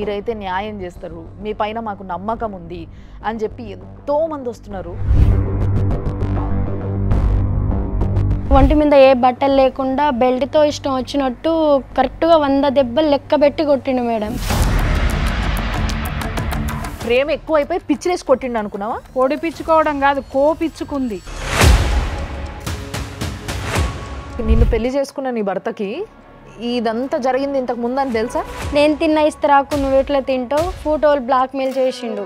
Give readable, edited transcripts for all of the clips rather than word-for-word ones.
మీరైతే న్యాయం చేస్తారు, మీ పైన మాకు నమ్మకం ఉంది అని చెప్పి ఎంతోమంది వస్తున్నారు. ఒంటి మీద ఏ బట్టలు లేకుండా బెల్ట్తో ఇష్టం వచ్చినట్టు కరెక్ట్గా 100 దెబ్బలు లెక్క పెట్టి కొట్టిండు మేడం. ప్రేమ ఎక్కువ అయిపోయి పిచ్చిలేసి కొట్టిండు అనుకున్నావా? పొడిపించుకోవడం కాదు, కోపిచ్చుకుంది. నిన్ను పెళ్లి చేసుకున్న నీ భర్తకి ఇదంతా జరిగింది ఇంతకు ముందు అని తెలుసా? నేను తిన్న ఇస్తరాకు నువ్వు ఎట్లా తింటావు ఫోటోలు బ్లాక్మెయిల్ చేసిండు.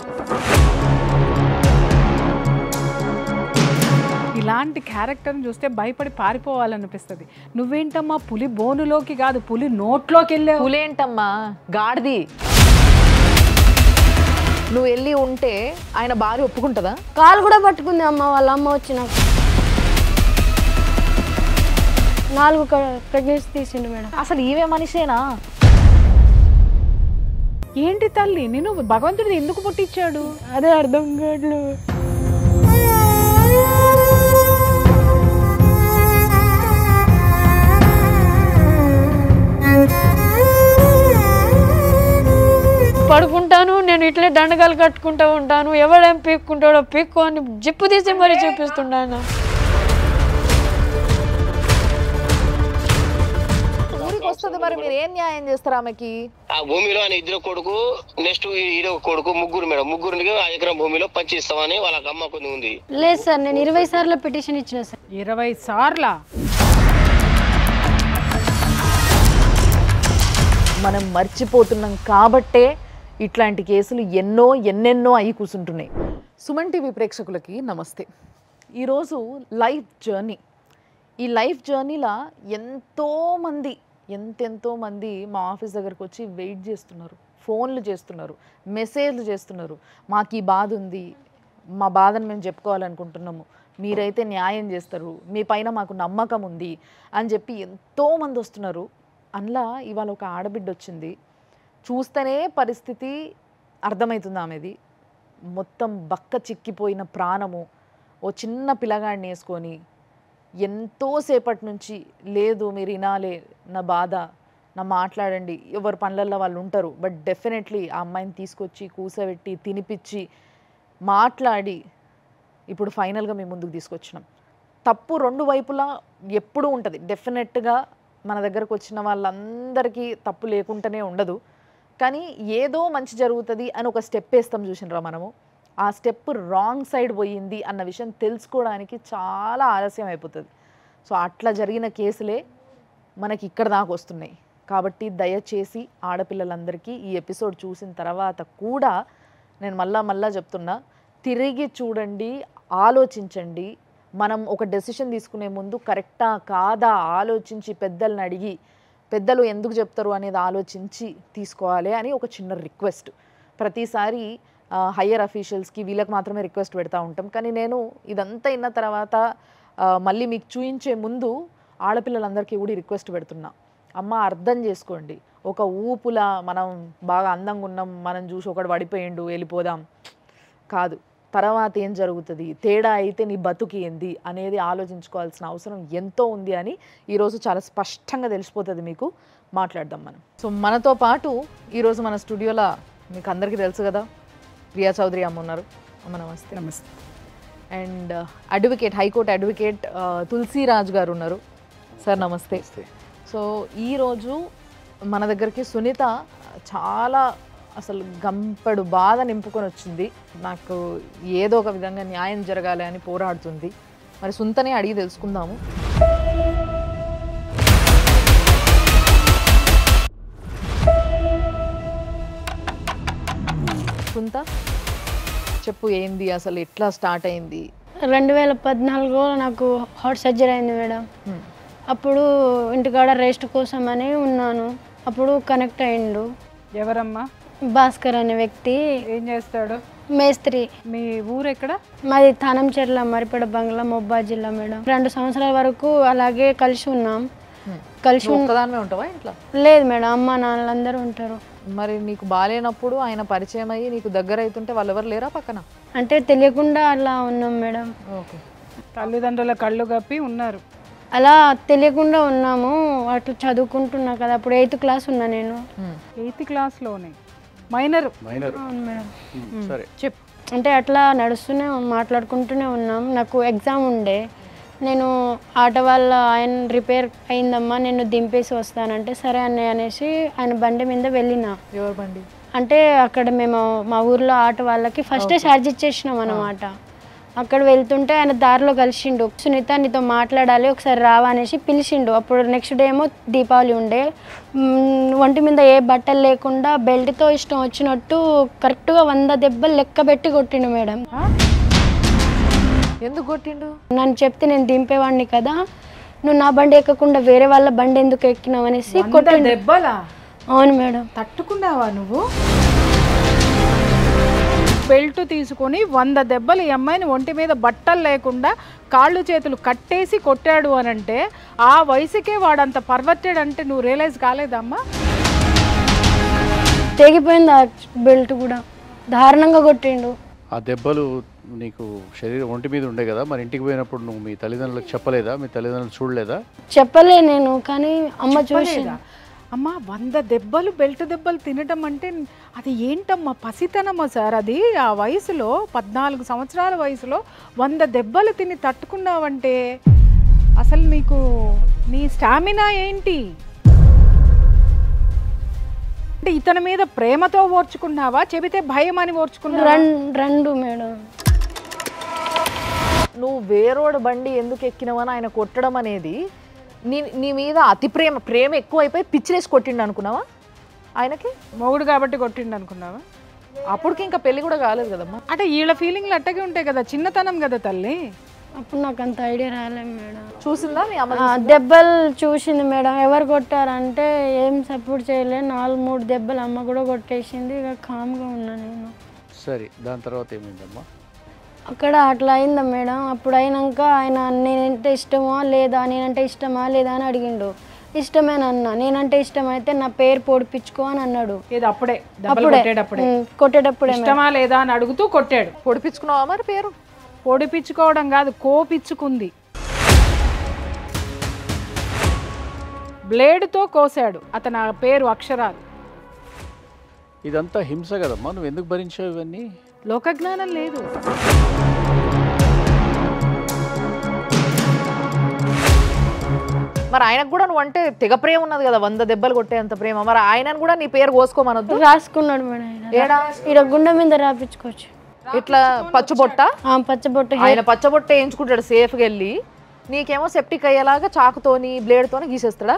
ఇలాంటి క్యారెక్టర్ని చూస్తే భయపడి పారిపోవాలనిపిస్తుంది. నువ్వేంటమ్మా పులి బోనులోకి కాదు పులి నోట్లోకి వెళ్ళావు. పులేంటమ్మా గాడిది. నువ్వు వెళ్ళి ఉంటే ఆయన భార్య ఒప్పుకుంటుందా? కాలు కూడా పట్టుకుంది అమ్మ, వాళ్ళ అమ్మ వచ్చి నాకు 4 ప్రెగ్నెన్సీ తీసిండు మేడం. అసలు ఈవే మనిషేనా? ఏంటి తల్లి నేను భగవంతుడు ఎందుకు పుట్టించాడు అదే అర్థం కావట్లేదు. పడుకుంటాను నేను ఇట్లే దండగాలు కట్టుకుంటూ ఉంటాను, ఎవడేం పీక్కుంటాడో పీక్కో అని జిప్పు తీసి మరీ చూపిస్తున్నాను. ఊరికి వస్తుంది మరి మీరు ఏం న్యాయం చేస్తారు ఆమెకి? ఆ భూమిలో ఆయన ఇద్దరు కొడుకు, నెక్స్ట్ ఈడో కొడుకు, ముగ్గురు మేడం. ముగ్గురికి 1 ఎకరం భూమిలో పంచి ఇస్తామని వాళ్ళ అమ్మ కొన్ని ఉంది. లేదు సార్, నేను 20 సార్లు పిటిషన్ ఇచ్చిన సార్. 20 సార్లా? మనం మర్చిపోతున్నాం కాబట్టే ఇట్లాంటి కేసులు ఎన్నెన్నో అయి కూర్చుంటున్నాయి. సుమన్ టీవీ ప్రేక్షకులకి నమస్తే. ఈరోజు లైఫ్ జర్నీ. ఈ లైఫ్ జర్నీలో ఎంతెంతోమంది మా ఆఫీస్ దగ్గరకు వచ్చి వెయిట్ చేస్తున్నారు, ఫోన్లు చేస్తున్నారు, మెసేజ్లు చేస్తున్నారు. మాకు ఈ బాధ ఉంది, మా బాధను మేము చెప్పుకోవాలనుకుంటున్నాము, మీరైతే న్యాయం చేస్తారు, మీ పైన మాకు నమ్మకం ఉంది అని చెప్పి ఎంతోమంది వస్తున్నారు. అందులో ఇవాళ ఒక ఆడబిడ్డ వచ్చింది. చూస్తేనే పరిస్థితి అర్థమవుతుంది ఆమెది. మొత్తం బక్క చిక్కిపోయిన ప్రాణము, ఓ చిన్న పిల్లగాడిని వేసుకొని ఎంతోసేపటి నుంచి లేదు మీరు వినాలే నా బాధ, నా మాట్లాడండి. ఎవరి పనులలో వాళ్ళు ఉంటారు, బట్ డెఫినెట్లీ ఆ అమ్మాయిని తీసుకొచ్చి కూసబెట్టి తినిపించి మాట్లాడి ఇప్పుడు ఫైనల్గా మేము ముందుకు తీసుకొచ్చినాం. తప్పు 2 వైపులా ఎప్పుడూ ఉంటుంది. డెఫినెట్గా మన దగ్గరకు వచ్చిన వాళ్ళందరికీ తప్పు లేకుండానే ఉండదు, కానీ ఏదో మంచి జరుగుతుంది అని ఒక స్టెప్ వేస్తాం చూసినరా మనము. ఆ స్టెప్ రాంగ్ సైడ్ పోయింది అన్న విషయం తెలుసుకోవడానికి చాలా ఆలస్యం అయిపోతుంది. సో అట్లా జరిగిన కేసులే మనకి ఇక్కడ దాకా వస్తున్నాయి. కాబట్టి దయచేసి ఆడపిల్లలందరికీ ఈ ఎపిసోడ్ చూసిన తర్వాత కూడా నేను మళ్ళా చెప్తున్నా, తిరిగి చూడండి, ఆలోచించండి. మనం ఒక డెసిషన్ తీసుకునే ముందు కరెక్టా కాదా ఆలోచించి పెద్దల్ని అడిగి, పెద్దలు ఎందుకు చెప్తారు అనేది ఆలోచించి తీసుకోవాలి అని ఒక చిన్న రిక్వెస్ట్. ప్రతిసారి హయ్యర్ అఫీషియల్స్కి వీళ్ళకి మాత్రమే రిక్వెస్ట్ పెడతా ఉంటాం, కానీ నేను ఇదంతా అయిన తర్వాత మళ్ళీ మీకు చూయించే ముందు ఆడపిల్లలందరికీ కూడా రిక్వెస్ట్ పెడుతున్నా. అమ్మ అర్థం చేసుకోండి, ఒక ఊపులా మనం బాగా అందంగా ఉన్నాం, మనం చూసి ఒకడు పడిపోయిండు వెళ్ళిపోదాం కాదు. తర్వాత ఏం జరుగుతుంది, తేడా అయితే నీ బతుకు ఏంది అనేది ఆలోచించుకోవాల్సిన అవసరం ఎంతో ఉంది అని ఈరోజు చాలా స్పష్టంగా తెలిసిపోతుంది మీకు. మాట్లాడదాం మనం. సో మనతో పాటు ఈరోజు మన స్టూడియోలో మీకు అందరికీ తెలుసు కదా, ప్రియా చౌదరి అమ్మ ఉన్నారు. అమ్మ నమస్తే. నమస్తే. And advocate, high court advocate Tulasiraj గారు ఉన్నారు. సార్ నమస్తే. సో ఈరోజు మన దగ్గరికి సునీత చాలా అసలు గంపెడు బాధ నింపుకొని వచ్చింది. నాకు ఏదో ఒక విధంగా న్యాయం జరగాలి అని పోరాడుతుంది. మరి సునీతనే అడిగి తెలుసుకుందాము. సునీత చెప్పు, ఏంది అసలు, ఎట్లా స్టార్ట్ అయింది? 2014లో నాకు హార్ట్ సర్జరీ అయింది మేడం. అప్పుడు ఇంటికాడ రెస్ట్ కోసం అని ఉన్నాను. అప్పుడు కనెక్ట్ అయ్యిండు. ఎవరమ్మా? భాస్కర్ అనే వ్యక్తి. ఏం చేస్తాడు? మేస్త్రి. మీ ఊరు ఎక్కడ? మాది తానంచెర్ల మరిపేడ బంగ్లా, మహబూబాద్ జిల్లా మేడం. 2 సంవత్సరాల వరకు అలాగే కలిసి ఉన్నాం. కలిసి ఒక్కదానివే ఉంటావా ఇంట్లో? లేదు మేడం, అమ్మ నాన్నలందరూ ఉంటారు. మరి నీకు బాలేనప్పుడు ఆయన పరిచయం అయ్యి నీకు దగ్గర అవుతుంటే వాళ్ళు ఎవరు లేరా పక్కన? అంటే తెలియకుండా అలా ఉన్నాం మేడం. ఓకే. తల్లిదండ్రుల కళ్ళు కప్పి ఉన్నారు. అలా తెలియకుండా ఉన్నాము. అట్లా చదువుకుంటున్నా కదా, అప్పుడు 8th క్లాస్ ఉన్నా నేను. 8th క్లాస్లోనే minor. అవును మేడం. సరే చెప్పు. అంటే అట్లా నడుస్తూనే మాట్లాడుకుంటూనే ఉన్నాం. నాకు ఎగ్జామ్ ఉండే, నేను ఆటో వాళ్ళ ఆయన రిపేర్ అయిందమ్మా నేను దింపేసి వస్తానంటే సరే అన్నయ్య అనేసి ఆయన బండి మీద వెళ్ళిన. ఎవరు బండి? అంటే అక్కడ మేము మా ఊర్లో ఆటో వాళ్ళకి ఫస్టే ఛార్జ్ ఇచ్చేసినాం అన్నమాట. అక్కడ వెళ్తుంటే ఆయన దారిలో కలిసిండు. సునీత నీతో మాట్లాడాలి ఒకసారి రావా అనేసి పిలిచిండు. అప్పుడు నెక్స్ట్ డే ఏమో దీపావళి ఉండే, ఒంటి మీద ఏ బట్టలు లేకుండా బెల్ట్తో ఇష్టం వచ్చినట్టు కరెక్ట్గా 100 దెబ్బలు లెక్క పెట్టి కొట్టిండు మేడం. ఎందుకు కొట్టిండు? నన్ను చెప్తే నేను దింపేవాడిని కదా, నువ్వు నా బండి ఎక్కకుండా వేరే వాళ్ళ బండి ఎందుకు ఎక్కినావు అనేసి కొట్టిండు. దెబ్బలా? అవును మేడం. తట్టుకున్నావా నువ్వు? బెల్ట్ తీసుకొని 100 దెబ్బలు ఈ అమ్మాయిని ఒంటి మీద బట్టలు లేకుండా కాళ్ళు చేతులు కట్టేసి కొట్టాడు అని అంటే ఆ వయసుకే వాడంత పర్వర్టెడ్ అంటే నువ్వు రియలైజ్ కాలేదమ్మా? తెగిపోయింది ఆ బెల్ట్ కూడా, దారుణంగా కొట్టిండు. ఆ దెబ్బలు నీకు శరీరం ఒంటి మీద ఉండే కదా, మరి ఇంటికి పోయినప్పుడు నువ్వు మీ తల్లిదండ్రులకు చెప్పలేదా? మీ తల్లిదండ్రులు చూడలేదా? చెప్పలే నేను, కానీ అమ్మ చూసి అమ్మా 100 దెబ్బలు బెల్ట్ దెబ్బలు తినటం అంటే అది ఏంటమ్మా? పసితనమ్మా సార్ అది. ఆ వయసులో 14 సంవత్సరాల వయసులో 100 దెబ్బలు తిని తట్టుకున్నావంటే అసలు నీకు నీ స్టామినా ఏంటి? అంటే ఇతని మీద ప్రేమతో ఓర్చుకున్నావా, చెబితే భయం అని ఓర్చుకున్నావా? రెండు మేడం. నువ్వు వేరోడు బండి ఎందుకు ఎక్కినవని ఆయన కొట్టడం అనేది నీ మీద అతి ప్రేమ ఎక్కువైపోయి పిచ్చిలేసి కొట్టిండు అనుకున్నావా? ఆయనకి మొగుడు కాబట్టి కొట్టిండు అనుకున్నావా? అప్పటికి ఇంకా పెళ్లి కూడా కాలేదు కదమ్మా. అంటే వీళ్ళ ఫీలింగ్లు అట్టగే ఉంటాయి కదా, చిన్నతనం కదా తల్లి. అప్పుడు నాకు అంత ఐడియా రాలేదు మేడం. చూసిందా మీ అమ్మ? దెబ్బలు చూసింది మేడం. ఎవరు కొట్టారంటే ఏం సపోర్ట్ చేయలే, 4-3 దెబ్బలు అమ్మ కూడా కొట్టేసింది. ఇక కామ్గా ఉన్నా నేను. సరే, దాని తర్వాత ఏమైందమ్మా? అక్కడ అట్లా అయిందా మేడం. అప్పుడు అయినాక ఆయన నేనంటే ఇష్టమా లేదా, నేనంటే ఇష్టమా లేదా అని అడిగిండు. ఇష్టమేనన్నా. నేనంటే ఇష్టమైతే నా పేరు పొడిపించుకో అని అన్నాడు. ఇది అప్పుడే కొట్టేటప్పుడే ఇష్టమా లేదా అని అడుగుతూ కొట్టాడు. పొడిపించుకున్నావా మరి పేరు? పొడిపించుకోవడం కాదు, కోపించుకుంది. బ్లేడ్తో కోసాడు అతను పేరు అక్షరాలు. ఇదంతా హింస కదమ్మా, నువ్వు ఎందుకు భరించావు ఇవన్నీ? లోకజ్ఞానం లేదు. మరి ఆయనకు కూడా నువ్వు అంటే తెగ ప్రేమ ఉన్నది కదా, 100 దెబ్బలు కొట్టే అంత ప్రేమ. మరి ఆయనను కూడా నీ పేరు కోసుకోమనొద్దు. రాసుకున్నాడు మేడం. ఏడా? ఇక్కడ గుండె మీద రాపించుకోవచ్చు. ఇట్లా పచ్చబొట్ట? పచ్చబొట్ట. ఆయన పచ్చబొట్ట వేయించుకుంటాడు సేఫ్గా వెళ్ళి, నీకేమో సెప్టిక్ అయ్యేలాగా చాకుతోని బ్లేడ్తోని గీసేస్తాడా?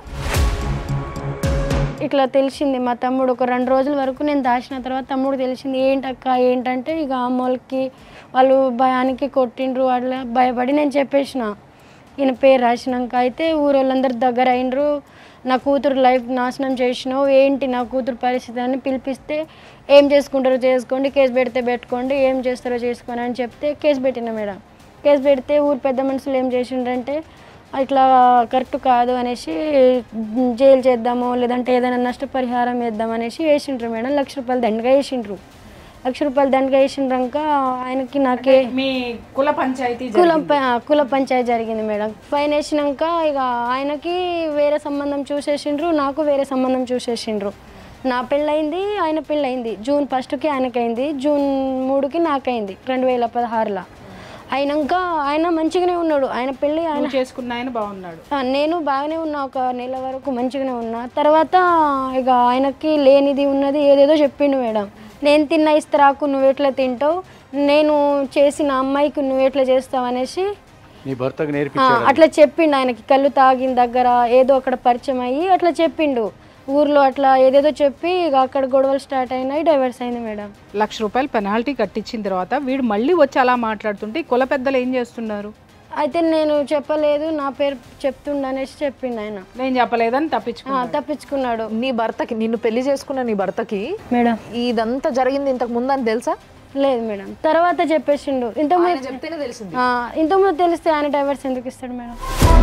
ఇట్లా తెలిసింది మా తమ్ముడు. ఒక 2 రోజుల వరకు నేను దాచిన తర్వాత తమ్ముడు తెలిసింది. ఏంటక్క ఏంటంటే ఇక అమ్మోళ్ళకి వాళ్ళు భయానికి కొట్టిండ్రు. అట్లా భయపడి నేను చెప్పేసిన. ఈయన పేరు రాసినాక అయితే ఊరోళ్ళందరూ దగ్గర అయినరు. నా కూతురు లైఫ్ నాశనం చేసినావు, ఏంటి నా కూతురు పరిస్థితి అని పిలిపిస్తే, ఏం చేసుకుంటారో చేసుకోండి, కేసు పెడితే పెట్టుకోండి, ఏం చేస్తారో చేసుకోండి అని చెప్తే కేసు పెట్టిన మేడం. కేసు పెడితే ఊరు పెద్ద మనుషులు ఏం చేసిండ్రంటే ఇట్లా కరెక్ట్ కాదు అనేసి జైలు చేద్దాము లేదంటే ఏదైనా నష్టపరిహారం వేద్దాం అనేసి వేసిండ్రు మేడం. 1 లక్ష రూపాయలు దండగా వేసిండ్రు. 1 లక్ష రూపాయలు దండగా వేసిండ్రాక ఆయనకి నాకే మీ కుల పంచాయతీ కుల పంచాయతీ జరిగింది మేడం. ఫైన్ వేసినాక ఇక ఆయనకి వేరే సంబంధం చూసేసిండ్రు, నాకు వేరే సంబంధం చూసేసిండ్రు. నా పెళ్ళయింది, ఆయన పెళ్ళయింది. జూన్ 1కి ఆయనకైంది, జూన్ 3కి నాకైంది 2016లో. అయినాక ఆయన మంచిగానే ఉన్నాడు. ఆయన పెళ్ళి ఆయన చేసుకున్న ఆయన బాగున్నాడు, నేను బాగానే ఉన్నా. 1 నెల వరకు మంచిగానే ఉన్నా. తర్వాత ఇక ఆయనకి లేనిది ఉన్నది ఏదేదో చెప్పిండు మేడం. నేను తిన్న ఇస్తరాకు నువ్వు ఎట్లా తింటావు, నేను చేసిన అమ్మాయికి నువ్వు ఎట్లా చేస్తావు అనేసి అట్లా చెప్పిండు. ఆయనకి కళ్ళు తాగిన దగ్గర ఏదో అక్కడ పరిచయం అయ్యి అట్లా చెప్పిండు. ఊర్లో అట్లా ఏదేదో చెప్పి ఇక అక్కడ గొడవలు స్టార్ట్ అయినాయి, డైవర్స్ అయింది మేడం. 1 లక్ష రూపాయలు పెనాల్టీ కట్టించిన తర్వాత వీడు మళ్ళీ వచ్చి అలా మాట్లాడుతుంటే కుల పెద్దలు ఏం చేస్తున్నారు? అయితే నేను చెప్పలేదు, నా పేరు చెప్తుండ అనేసి చెప్పిండు ఆయన. నేను చెప్పలేదని తప్పించుకున్నాడు. నీ భర్తకి, నిన్ను పెళ్లి చేసుకున్న నీ భర్తకి మేడం ఇదంతా జరిగింది ఇంతకు ముందు అని తెలుసా? లేదు మేడం, తర్వాత చెప్పేసిండు. ఇంతకుముందు తెలిస్తే ఆయన డైవర్స్ ఎందుకు ఇస్తాడు మేడం?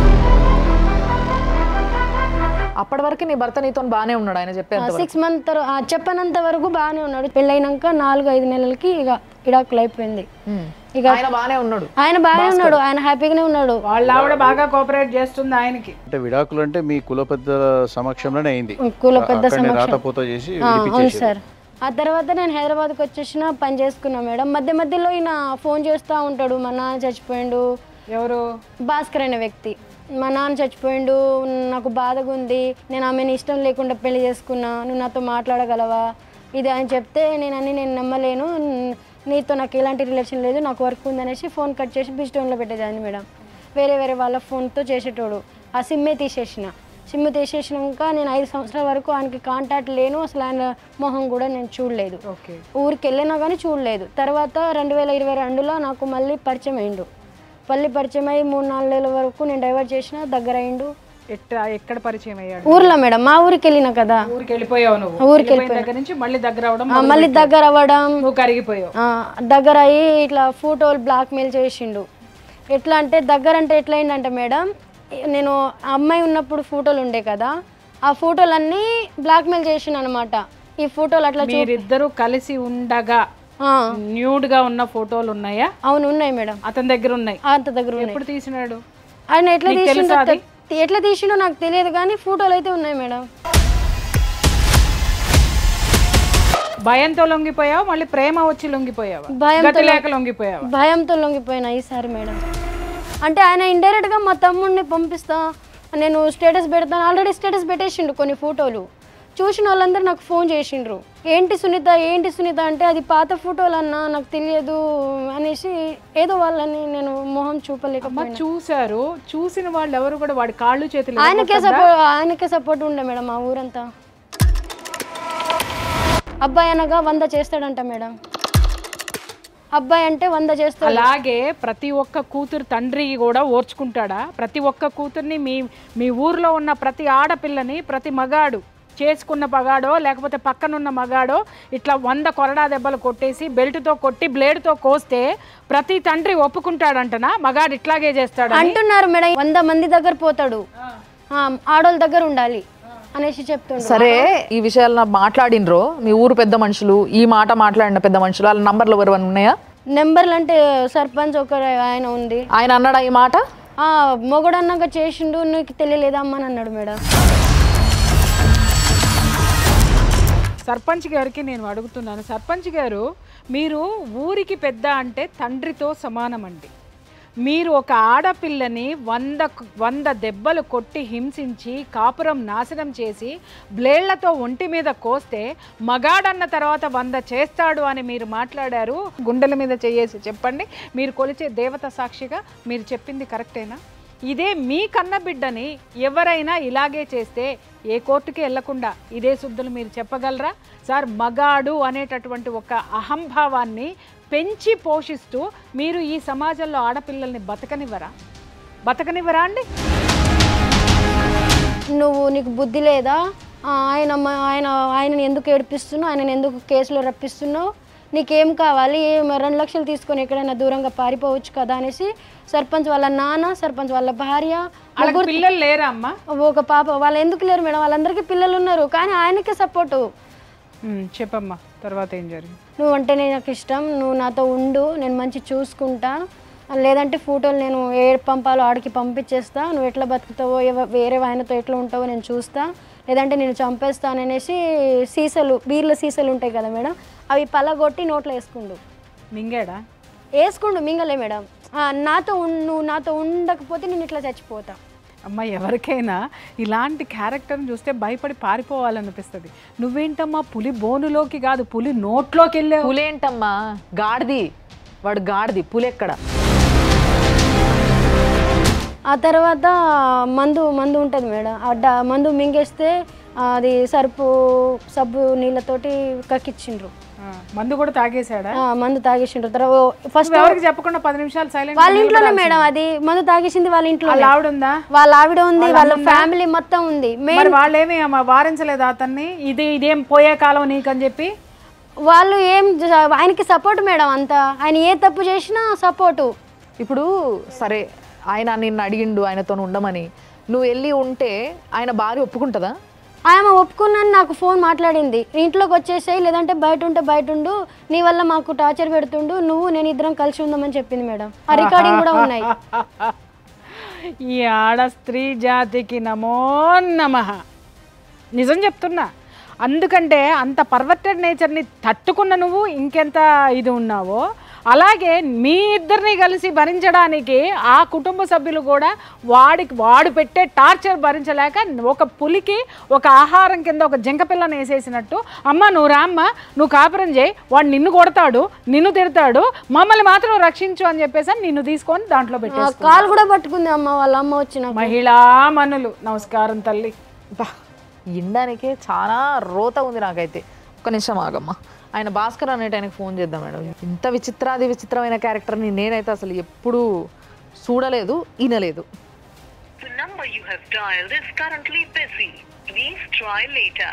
అప్పటి వరకు నీ భర్త నీతో బాగానే ఉన్నాడు, ఆయన చెప్పేంత 6 మంత్ చెప్పనంత వరకు బాగానే ఉన్నాడు. పెళ్ళైనాక 4-5 నెలలకి ఇక ఇడాకులు అయిపోయింది. ఇక ఆయన బాగానే ఉన్నాడు, ఆయన హ్యాపీగానే ఉన్నాడు. వాళ్ళ ఆవిడ బాగా కోఆపరేట్ చేస్తుంది ఆయనకి. అంటే విడాకులు అంటే మీ కుల పెద్దల సమక్షంలోనే అయింది? కుల పెద్ద రాతపోత చేసి అవును సార్. ఆ తర్వాత నేను హైదరాబాద్కి వచ్చేసిన పని చేసుకున్నా మేడం. మధ్య మధ్యలో ఈయన ఫోన్ చేస్తూ ఉంటాడు, మా నాన్న చచ్చిపోయిండు. ఎవరు? భాస్కర్ అనే వ్యక్తి. మా నాన్న చచ్చిపోయిండు, నాకు బాధగా ఉంది, నేను ఆమెను ఇష్టం లేకుండా పెళ్లి చేసుకున్నా, నువ్వు నాతో మాట్లాడగలవా ఇది అని చెప్తే నేను నమ్మలేను, నీతో నాకు ఎలాంటి రిలేషన్ లేదు, నాకు వర్క్ ఉందనేసి ఫోన్ కట్ చేసి బిస్టోన్లో పెట్టేదాన్ని మేడం. వేరే వాళ్ళ ఫోన్తో చేసేటోడు. ఆ సిమ్మే తీసేసినాక నేను 5 సంవత్సరాల వరకు ఆయనకి కాంటాక్ట్ లేను, అసలు ఆయన మొహం కూడా నేను చూడలేదు. ఊరికి వెళ్ళినా కానీ చూడలేదు. తర్వాత 2022లో నాకు మళ్ళీ పరిచయం అయ్యిండు. పరిచయం అయ్యి 3-4 నెలల వరకు నేను డైవర్ట్ చేసిన, దగ్గర అయ్యిండు. ఎక్కడ పరిచయం అయ్యాడు? ఊర్లో మేడం, మా ఊరికి వెళ్ళినా కదా. ఊరికి వెళ్ళిపోయావు నువ్వు? ఊరికి వెళ్ళిపోయిన దగ్గర నుంచి మళ్ళీ దగ్గర అవడం, నువ్వు కరిగిపోయావు. దగ్గర అయ్యి ఇట్లా ఫోటోలు బ్లాక్మెయిల్ చేసిండు. ఎట్లా అంటే ఎట్లా అయిందంటే మేడం, నేను అమ్మాయి ఉన్నప్పుడు ఫోటోలు ఉండే కదా, ఆ ఫోటోలన్నీ బ్లాక్మెయిల్ చేసిండు అనమాట. ఈ ఫోటోలు అట్లా మీరిద్దరూ కలిసి ఉండగా న్యూడ్ గా ఉన్న ఫోటోలు ఉన్నాయా? అవును ఉన్నాయి మేడం, అతని దగ్గర ఉన్నాయి. అతని దగ్గర ఉన్నాయి. ఎప్పుడు తీసినాడు ఆయన? ఎట్లా తీసిండో నాకు తెలియదు కానీ ఫోటోలు అయితే ఉన్నాయి మేడం. భయంతో లొంగిపోయావు, మళ్ళీ ప్రేమ వచ్చి లొంగిపోయావా? భయంతో లొంగిపోయినా ఈసారి మేడం. అంటే ఆయన ఇండైరెక్ట్గా మా తమ్ముడిని పంపిస్తా, నేను స్టేటస్ పెడతాను, ఆల్రెడీ స్టేటస్ పెట్టేసిండు. కొన్ని ఫోటోలు చూసిన వాళ్ళందరూ నాకు ఫోన్ చేసిండ్రు, ఏంటి సునీత అంటే అది పాత ఫోటోలు అన్నా, నాకు తెలియదు అనేసి ఏదో వాళ్ళని నేను మొహం చూపలేకపోయినా. చూసారు, చూసిన వాళ్ళు ఎవరు కూడా వాడి కాళ్ళు చేతులు ఆయనకే సపోర్ట్ ఉండే మేడం. ఆ ఊరంతా అబ్బాయి అనగా 100 చేస్తాడంట మేడం. అబ్బాయి అంటే 100 చేస్తాడు. అలాగే ప్రతి ఒక్క కూతురు తండ్రి కూడా ఓర్చుకుంటాడా? ప్రతి ఒక్క కూతుర్ని మీ ఊర్లో ఉన్న ప్రతి ఆడపిల్లని ప్రతి మగాడు చేసుకున్న మగాడో లేకపోతే పక్కనున్న మగాడో ఇట్లా 100 కొరడా దెబ్బలు కొట్టేసి బెల్ట్తో కొట్టి బ్లేడ్తో కోస్తే ప్రతి తండ్రి ఒప్పుకుంటాడంటనా? మగాడు ఇట్లాగే చేస్తాడు అంటున్నారు మేడం. 100 మంది దగ్గర పోతాడు, ఆడోళ్ళ దగ్గర ఉండాలి అనేసి చెప్తుండ్రు. సరే, ఈ విషయాలు మాట్లాడినరో మీ ఊరు పెద్ద మనుషులు, ఈ మాట మాట్లాడిన పెద్ద మనుషులు, వాళ్ళ నంబర్లు ఎవరు ఉన్నాయా? నెంబర్లు అంటే సర్పంచ్ ఒకరు ఆయన ఉంది. ఆయన అన్నాడా ఈ మాట? మొగడు అన్నాక చేసిండు, నీకు తెలియలేదా అమ్మని అన్నాడు మేడం. సర్పంచ్ గారికి నేను అడుగుతున్నాను, సర్పంచ్ గారు మీరు ఊరికి పెద్ద అంటే తండ్రితో సమానమండి. మీరు ఒక ఆడపిల్లని 100 దెబ్బలు కొట్టి హింసించి కాపురం నాశనం చేసి బ్లేడ్లతో ఒంటి మీద కోస్తే మగాడన్న తర్వాత 100 చేస్తాడు అని మీరు మాట్లాడారు. గుండెల మీద చేయేసి చెప్పండి, మీరు కొలిచే దేవత సాక్షిగా మీరు చెప్పింది కరెక్టేనా? ఇదే మీ కన్న బిడ్డని ఎవరైనా ఇలాగే చేస్తే ఏ కోర్టుకి వెళ్లకుండా ఇదే శుద్ధులు మీరు చెప్పగలరా? సార్, మగాడు అనేటటువంటి ఒక అహంభావాన్ని పెంచి పోషిస్తూ మీరు ఈ సమాజంలో ఆడపిల్లల్ని బతకనివ్వరా అండి? నీకు బుద్ధి లేదా? ఆయనని ఎందుకు ఏడిపిస్తున్నావు? ఆయనని ఎందుకు కేసులో రప్పిస్తున్నావు? నీకేం కావాలి? 2 లక్షలు తీసుకొని ఎక్కడైనా దూరంగా పారిపోవచ్చు కదా అనేసి సర్పంచ్ వాళ్ళ నాన్న, సర్పంచ్ వాళ్ళ భార్య, పిల్లలు లేరా అమ్మా? ఒక పాప. వాళ్ళు ఎందుకు లేరు మేడం? వాళ్ళందరికీ పిల్లలు ఉన్నారు, కానీ ఆయనకే సపోర్టు. చెప్పమ్మా, తర్వాత ఏం జరిగింది? నువ్వు అంటే నాకు ఇష్టం, నువ్వు నాతో ఉండు, నేను మంచి చూసుకుంటా, లేదంటే ఫోటోలు నేను ఏడు పంపాలో ఆడికి పంపించేస్తా, నువ్వు ఎట్లా బతుకుతావో వేరే ఆయనతో ఎట్లా ఉంటావో నేను చూస్తా, లేదంటే నేను చంపేస్తాననేసి బీర్ల సీసాలు ఉంటాయి కదా మేడం, అవి పలగొట్టి నోట్లో వేసుకుండు. మింగలే మేడం. నువ్వు నాతో ఉండకపోతే నేను ఇట్లా చచ్చిపోతా. అమ్మ, ఎవరికైనా ఇలాంటి క్యారెక్టర్ని చూస్తే భయపడి పారిపోవాలనిపిస్తుంది. నువ్వేంటమ్మా పులి బోనులోకి కాదు పులి నోట్లోకి వెళ్ళావు. పులేంటమ్మా, గాడిది, వాడు గాడిది, పులెక్కడ? ఆ తర్వాత మందు ఉంటుంది మేడం. మందు మింగేస్తే అది సబ్బు నీళ్ళతోటి కక్కిచ్చిండ్రు. మందు కూడా తాగేసాడా? మందు తాగేసిండ్రు. తర్వాత ఫస్ట్ ఎవరికి చెప్పకుండా 10 నిమిషాలు సైలెంట్. వాళ్ళ ఇంట్లోనే మేడం, అది మందు తాగేసింది వాళ్ళ ఇంట్లో. వాళ్ళ ఆవిడ ఉందా? వాళ్ళ ఆవిడ ఉంది, వాళ్ళ ఫ్యామిలీ మొత్తం ఉంది. వాళ్ళేమి వారించలేదు అతన్ని, ఇదేం పోయే కాలం నీకని చెప్పి? వాళ్ళు ఆయనకి సపోర్ట్ మేడం అంతా, ఆయన ఏ తప్పు చేసినా సపోర్టు. ఇప్పుడు సరే, ఆయన నిన్ను అడిగిండు ఆయనతో ఉండమని, నువ్వు వెళ్ళి ఉంటే ఆయన భార్య ఒప్పుకుంటుందా? ఆమె ఒప్పుకున్నాను, నాకు ఫోన్ మాట్లాడింది, ఇంట్లోకి వచ్చేసాయి, లేదంటే బయట ఉండు, నీ వల్ల మాకు టార్చర్ పెడుతుండు, నేను ఇద్దరం కలిసి ఉందామని చెప్పింది మేడం. ఆ రికార్డింగ్ కూడా ఉన్నాయి. ఈ ఆడ స్త్రీ జాతికి నమో నమః. నిజం చెప్తున్నా, అందుకంటే అంత పర్వర్టెడ్ నేచర్ని తట్టుకున్న నువ్వు ఇంకెంత ఇది ఉన్నావో, అలాగే మీ ఇద్దరిని కలిసి భరించడానికి ఆ కుటుంబ సభ్యులు కూడా వాడు పెట్టే టార్చర్ భరించలేక ఒక పులికి ఒక ఆహారం కింద ఒక జింక పిల్లని వేసేసినట్టు, అమ్మ నువ్వు రామ్మ, నువ్వు కాపురం చేయి, వాడు నిన్ను కొడతాడు, నిన్ను తిడతాడు, మమ్మల్ని మాత్రం రక్షించు అని చెప్పేసి నిన్ను తీసుకొని దాంట్లో పెట్టేసి కాలు కూడా పట్టుకుంది అమ్మ, వాళ్ళ అమ్మ వచ్చిన మహిళా మనులు. నమస్కారం తల్లి. వినడానికే చాలా రోత ఉంది నాకైతే. ఒక్క నిమిషం ఆగమ్మా, ఆయన భాస్కర్ అనేట ఆయనకు ఫోన్ చేద్దాం మేడం. ఇంత విచిత్రమైన క్యారెక్టర్ని నేనైతే అసలు ఎప్పుడూ చూడలేదు, వినలేదు. The number you have dialed is currently busy. Please try later.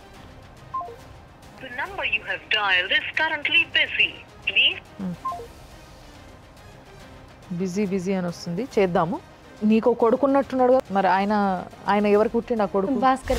The number you have dialed is currently busy. Please. Busy అని వస్తుంది, చేద్దాము. నీకు కొడుకున్నట్టున్నాడు కదా, మరి ఆయన ఎవరికి పుట్టిండు ఆ కొడుకు? భాస్కర్.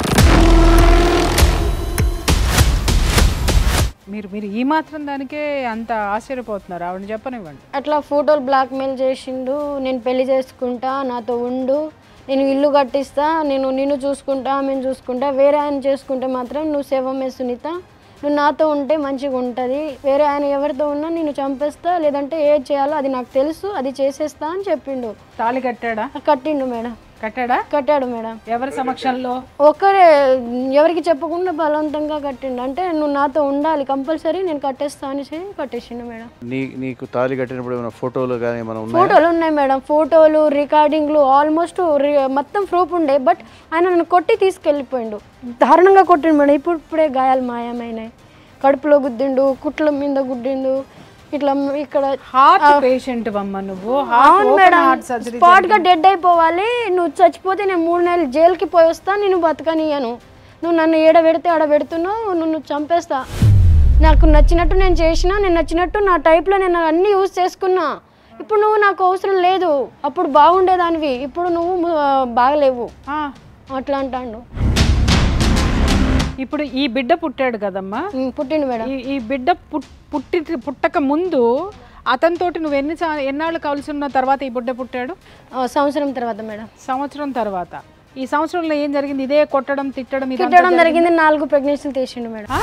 మీరు ఈ మాత్రం దానికే అంత ఆశ్చర్యపోతున్నారు? ఆవిడ చెప్పనివ్వండి. అట్లా ఫోటోలు బ్లాక్మెయిల్ చేసిండు, నేను పెళ్లి చేసుకుంటా, నాతో ఉండు, నేను ఇల్లు కట్టిస్తా, నిన్ను చూసుకుంటా, ఆమెను చూసుకుంటా, వేరే ఆయన చేసుకుంటే మాత్రం నువ్వు శవమే సునీత, నువ్వు నాతో ఉంటే మంచిగా ఉంటుంది, వేరే ఆయన ఎవరితో ఉన్నా నేను చంపేస్తా, లేదంటే ఏది చేయాలో అది నాకు తెలుసు, అది చేసేస్తా అని చెప్పిండు. తాళి కట్టాడా? కట్టిండు మేడం. కట్టాడు మేడం. ఎవరి సమక్షంలో? ఒక్కరే, ఎవరికి చెప్పకుండా బలవంతంగా కట్టిండు. అంటే నువ్వు నాతో ఉండాలి కంపల్సరీ, నేను కట్టేస్తా అని కట్టేసిండు మేడం. నీకు తాళి కట్టినప్పుడు ఏమైనా ఫోటోలు కానీ ఏమైనా ఉన్నాయా? ఫోటోలు ఉన్నాయి మేడం, ఫోటోలు, రికార్డింగ్లు, ఆల్మోస్ట్ మొత్తం ప్రూఫ్ ఉండే. బట్ ఆయన నన్ను కొట్టి తీసుకెళ్ళిపోయిండు, దారుణంగా కొట్టిండు మేడం. ఇప్పుడే గాయాలు మాయమైనాయి, కడుపులో గుద్దిండు, కుట్ల మీద గుద్దిండు, ఇట్లా ఇక్కడ. హార్ట్ పేషెంట్ అమ్మ నువ్వు? అవును మేడం, స్పాట్ గా డెడ్ అయిపోవాలి, నువ్వు చచ్చిపోతే నేను 3 నెలలు జైలుకి పోయి వస్తా, నేను బతకనియను, నువ్వు నన్ను ఏడబెడితే ఆడబెడుతున్నావు, నువ్వు చంపేస్తా, నాకు నచ్చినట్టు నేను చేసిన, నేను నచ్చినట్టు నా టైప్లో నేను అన్నీ యూజ్ చేసుకున్నా, ఇప్పుడు నువ్వు నాకు అవసరం లేదు, అప్పుడు బాగుండేదానివి, ఇప్పుడు నువ్వు బాగలేవు అట్లా అంటాడు. ఇప్పుడు ఈ బిడ్డ పుట్టాడు కదమ్మా? పుట్టిండు మేడం. ఈ బిడ్డ పుట్టక ముందు అతనితోటి నువ్వు ఎన్నాళ్ళు కలిసి ఉన్న తర్వాత ఈ బిడ్డ పుట్టాడు? సంవత్సరం తర్వాత మేడం. సంవత్సరం తర్వాత. ఈ సంవత్సరంలో ఏం జరిగింది? ఇదే కొట్టడం తిట్టడం జరిగింది. 4 ప్రెగ్నెన్సీలు తీసిండు మేడం.